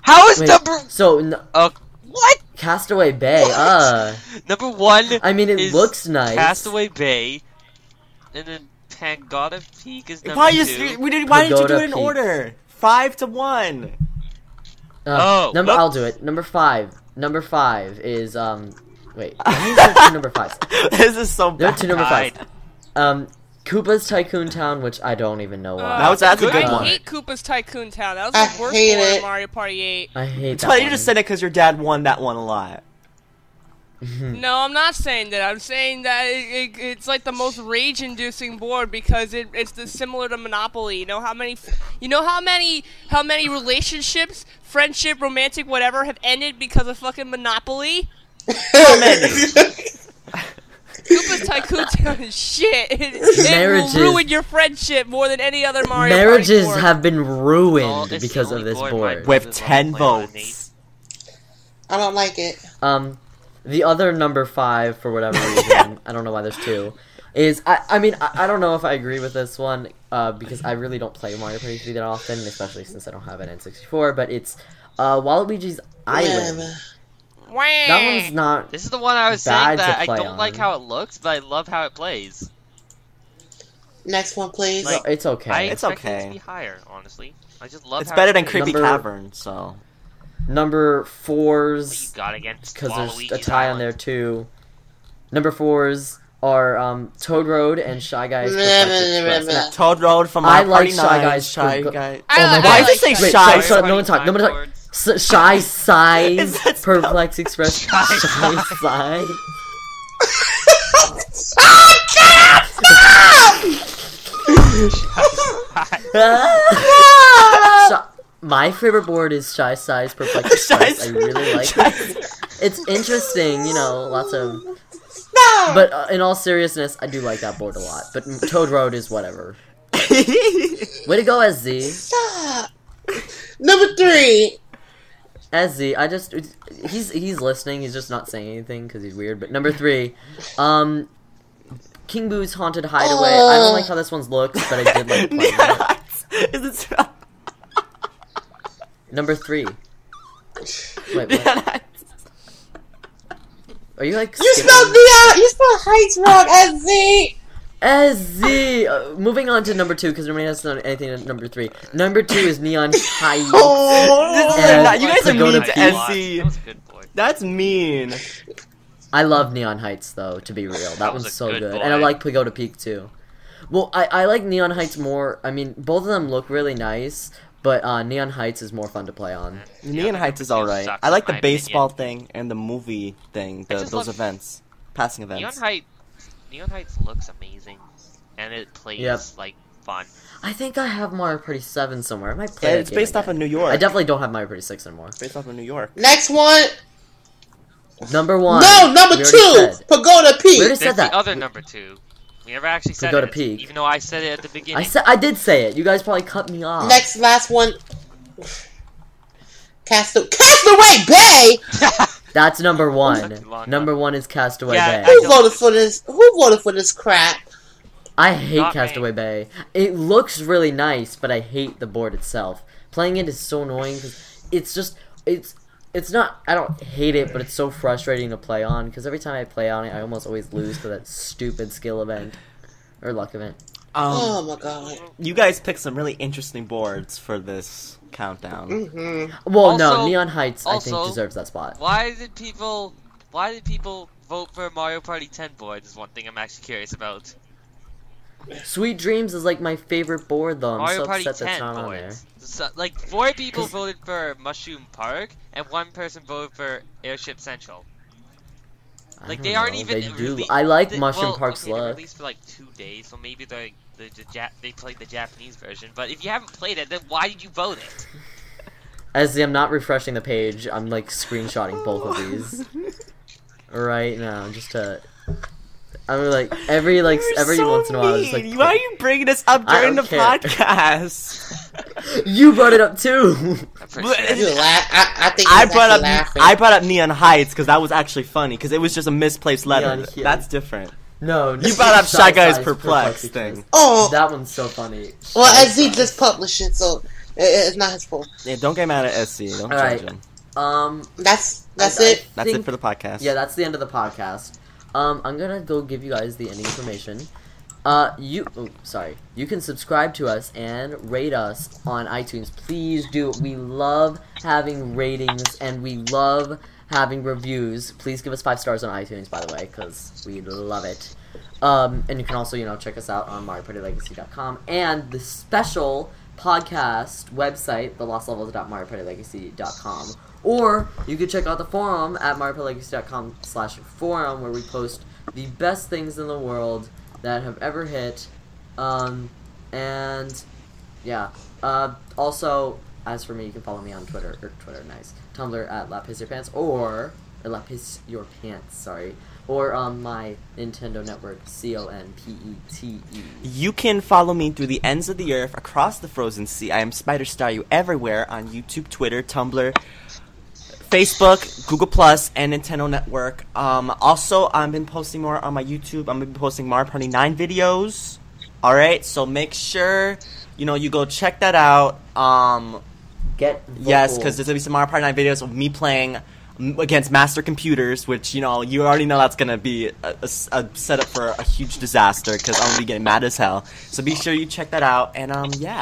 How is Wait, number so n- uh what? Castaway Bay. Uh, Number one. I mean, it is looks nice. Castaway Bay, and then Pagoda Peak is number Why you? two. We did. Why did you do Pagoda it in Peak. order? Five to one. Uh, Oh, number. whoops. I'll do it. Number five. Number five is um. Wait, why is there two number fives? This is so There are bad. two number fives. Tied. Um, Koopa's Tycoon Town, which I don't even know why. That was- that's a Good good I one. hate Koopa's Tycoon Town. That was I the worst hate one it. in Mario Party eight. I hate that. But you one. just said it because your dad won that one a lot. No, I'm not saying that. I'm saying that it, it, it's like the most rage-inducing board because it, it's the, similar to Monopoly. You know how many, you know how many, how many relationships, friendship, romantic, whatever, have ended because of fucking Monopoly? How many? Koopa's Tycoon Town is shit. It, it Marriages- will ruin your friendship more than any other Mario Marriages Party board. have been Oh, ruined it's the because of only this board board. my With brothers ten wanna play on, votes. I don't like it. Um, the other number five, for whatever reason, I don't know why there's two, is, I, I mean, I, I don't know if I agree with this one, uh, because I really don't play Mario Party three that often, especially since I don't have an N sixty-four, but it's, uh, Waluigi's Island. Wah. That one's not, This is the one I was Bad saying to that I play don't on. like how it looks, but I love how it plays. Next one, please. Like, it's okay. I It's expected it okay. to be higher, honestly. I just love It's how better it than plays. Creepy Number- Cavern, so. Number What you fours, got against because there's a Waluigi's tie on there Island. too. Number fours are, um, Toad Road and Shy Guys Perplexed Express. Nah. Toad Road from I Mario like Party Shy nine. Guys Shy for- Guys. I Oh my like- God. Why I does it like say Shy Wait, Shy? sorry, sorry, no one talk, no one talk. Boards. S- Shy Size Is that Perplex Express. Shy Shy Size. Shy- My favorite board is Shy Size Perplex Express. I really like it. It's interesting, you know, lots of. But uh, in all seriousness, I do like that board a lot. But Toad Road is whatever. Way to go, S Z. Stop. Number three. S Z, I just he's he's listening. He's just not saying anything because he's weird. But number three, um, King Boo's Haunted Hideaway. I don't like how this one's looks, but I did like playing it. Is it? Number three. Wait, what? Are you like? You skipping? spelled Neon. You spelled Heights wrong. S Z. S Z. Uh, moving on to number two because nobody has done anything at number three. Number two is Neon Heights. Oh. This is And not- you guys are Pagoda mean to Peak. S Z. That was a good boy. That's mean. I love Neon Heights though. To be real, that, That was one's a so good good, boy. and I like Pagoda Peak too. Well, I I like Neon Heights more. I mean, both of them look really nice, but uh, Neon Heights is more fun to play on. Neon Heights is two alright. sucks I like in the my baseball opinion. thing and the movie thing, I the, just those love- events, passing Neon events. Heights, Neon Heights looks amazing, and it plays Yep. like fun. I think I have Mario Party seven somewhere. I might play Yeah, that it's game based off again. of New York. I definitely don't have Mario Party six anymore. Based off of New York. Next one. Number one. No, number we already two. said. Pagoda We already Peak. said There's that. the other number two. We never actually said Pagoda it, Peak. even though I said it at the beginning. I said I did say it. You guys probably cut me off. Next, last one. Cast- Castaway Bay. That's number Took one. too long, Number one is Castaway Yeah, Bay. I Who don't- voted for this? Who voted for this crap? I hate Not me. Castaway Bay. It looks really nice, but I hate the board itself. Playing it is so annoying because it's just it's it's not. I don't hate it, but it's so frustrating to play on because every time I play on it, I almost always lose to that stupid skill event or luck event. Um, Oh my god. you guys picked some really interesting boards for this countdown. hmm Well, no, Also- Neon Heights I think also- deserves that spot. Why did people? Why did people vote for Mario Party ten board? Is one thing I'm actually curious about. Sweet Dreams is like my favorite board though. I'm Mario so Party upset that's ten not on there. boards. So, like four people voted for Mushroom Park, and one person voted for Airship Central. I Like don't they aren't know, even. They do. rele- I like they- Mushroom well, Park's okay, they were luck. released for like two days, so maybe they the, the Jap- they played the Japanese version. But if you haven't played it, then why did you vote it? As I'm not refreshing the page, I'm like screenshotting both of these right now, just to. I'm like every like You're every so once in a while, just like mean. Why are you bringing this up I during the don't care. podcast? you brought it up too. I'm pretty But- sure. You laugh. I, I think I he's brought up actually laughing. I brought up Neon Heights because that was actually funny because it was just a misplaced letter. Neon Heights. That's different. No, You brought up Shy Guys Size Perplexed Perplexity thing. Oh, That one's so funny. well, Shy S Z Size. just published it, so It, it's not his fault. Yeah, don't get mad at S C. Don't All judge right. him. Um, That's that's I- I it. That's think- it for the podcast. Yeah, that's the end of the podcast. Um, I'm gonna go give you guys the ending information. Uh, you, oh, sorry, you can subscribe to us and rate us on iTunes. Please do. We love having ratings and we love having reviews. Please give us five stars on iTunes, by the way, because we love it. Um, and you can also, you know, check us out on Mario Party Legacy dot com and the special podcast website, the lost levels dot mario party legacy dot com. Or you can check out the forum at mario party legacy dot com slash forum, where we post the best things in the world that have ever hit. Um, and yeah. Uh, also, as for me, you can follow me on Twitter, or Twitter, nice. Tumblr at lapisyourpants, or, or lapis your pants, sorry. Or on my Nintendo Network, C O N P E T E. You can follow me through the ends of the earth, across the frozen sea. I am Spider Star You everywhere on YouTube, Twitter, Tumblr, Facebook, Google Plus, and Nintendo Network. Um, also, I've been posting more on my YouTube. I'm going to be posting Mario Party nine videos. Alright, so make sure, you know, you go check that out. Um, Get vocal. yes, because there's going to be some Mario Party nine videos of me playing m- against Master Computers, which, you know, you already know that's going to be a, a, a setup for a huge disaster, because I'm going to be getting mad as hell. So be sure you check that out, and, um, yeah.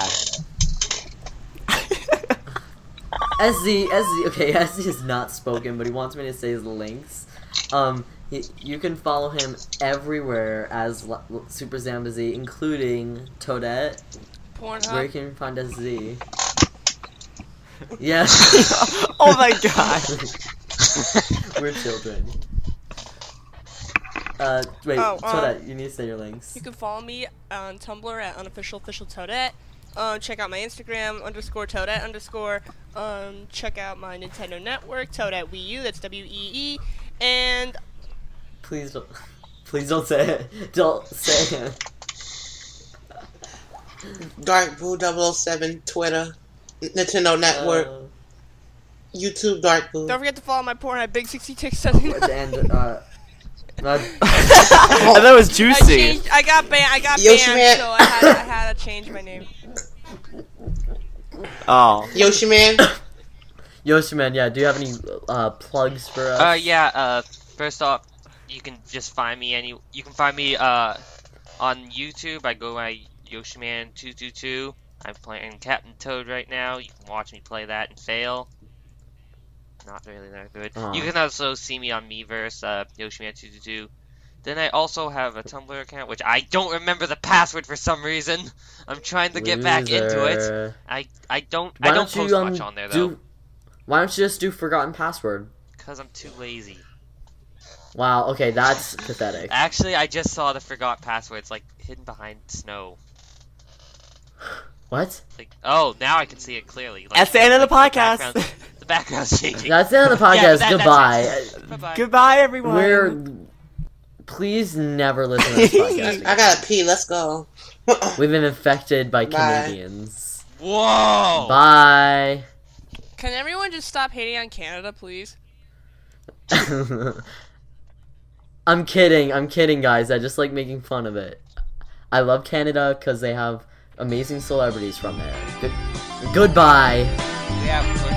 S Z, S Z, okay, S Z is not spoken, but he wants me to say his links. Um, he, you can follow him everywhere as L- L- Super Zambazzy, including Toadette. Where Pornhub. can you find S Z? Yeah. Oh my god. We're children. Uh, wait, Oh, um, Toadette, you need to say your links. You can follow me on Tumblr at unofficial official Toadette. Um, check out my Instagram underscore Toadette underscore. Um, check out my Nintendo Network Toadette Wii U. That's W E E. And Please don't, please don't say it. Don't say it. Dark Boo double oh seven, Twitter, Nintendo Network, Uh, YouTube, Dark Boo. don't forget to follow my Pornhub Big sixty six seventy nine. and, uh, uh, That was I juicy. changed. I got banned. I got Yoshi banned, Man. so I had, I had to change my name. Oh. Yoshi Man. Yoshi Man, yeah, do you have any, uh, plugs for us? Uh, yeah. Uh, first off, you can just find me any. You can find me uh on YouTube. I go by Yoshiman two two two. I'm playing Captain Toad right now. You can watch me play that and fail. Not really that good. Aw. You can also see me on Miiverse, uh, Yoshiman two two two. Then I also have a Tumblr account, which I don't remember the password for some reason. I'm trying to get back into it. Loser. I I don't Why I don't you, post um, much on there though, do, why don't you just do forgotten password? because I'm too lazy. Wow, okay, that's pathetic. Actually, I just saw the forgot password. It's like hidden behind snow. What? Like, oh, now I can see it clearly. Like, That's the end of the like, podcast. background- The background's changing. That's the end of the Yeah, podcast. that- Goodbye. that's it. Bye-bye. Goodbye, everyone. We're. Please never listen to this podcast. I again. gotta pee. Let's go. We've been infected by Bye. Canadians. Whoa! Bye. Can everyone just stop hating on Canada, please? I'm kidding. I'm kidding, guys. I just like making fun of it. I love Canada because they have amazing celebrities from there. Good- goodbye. Yeah,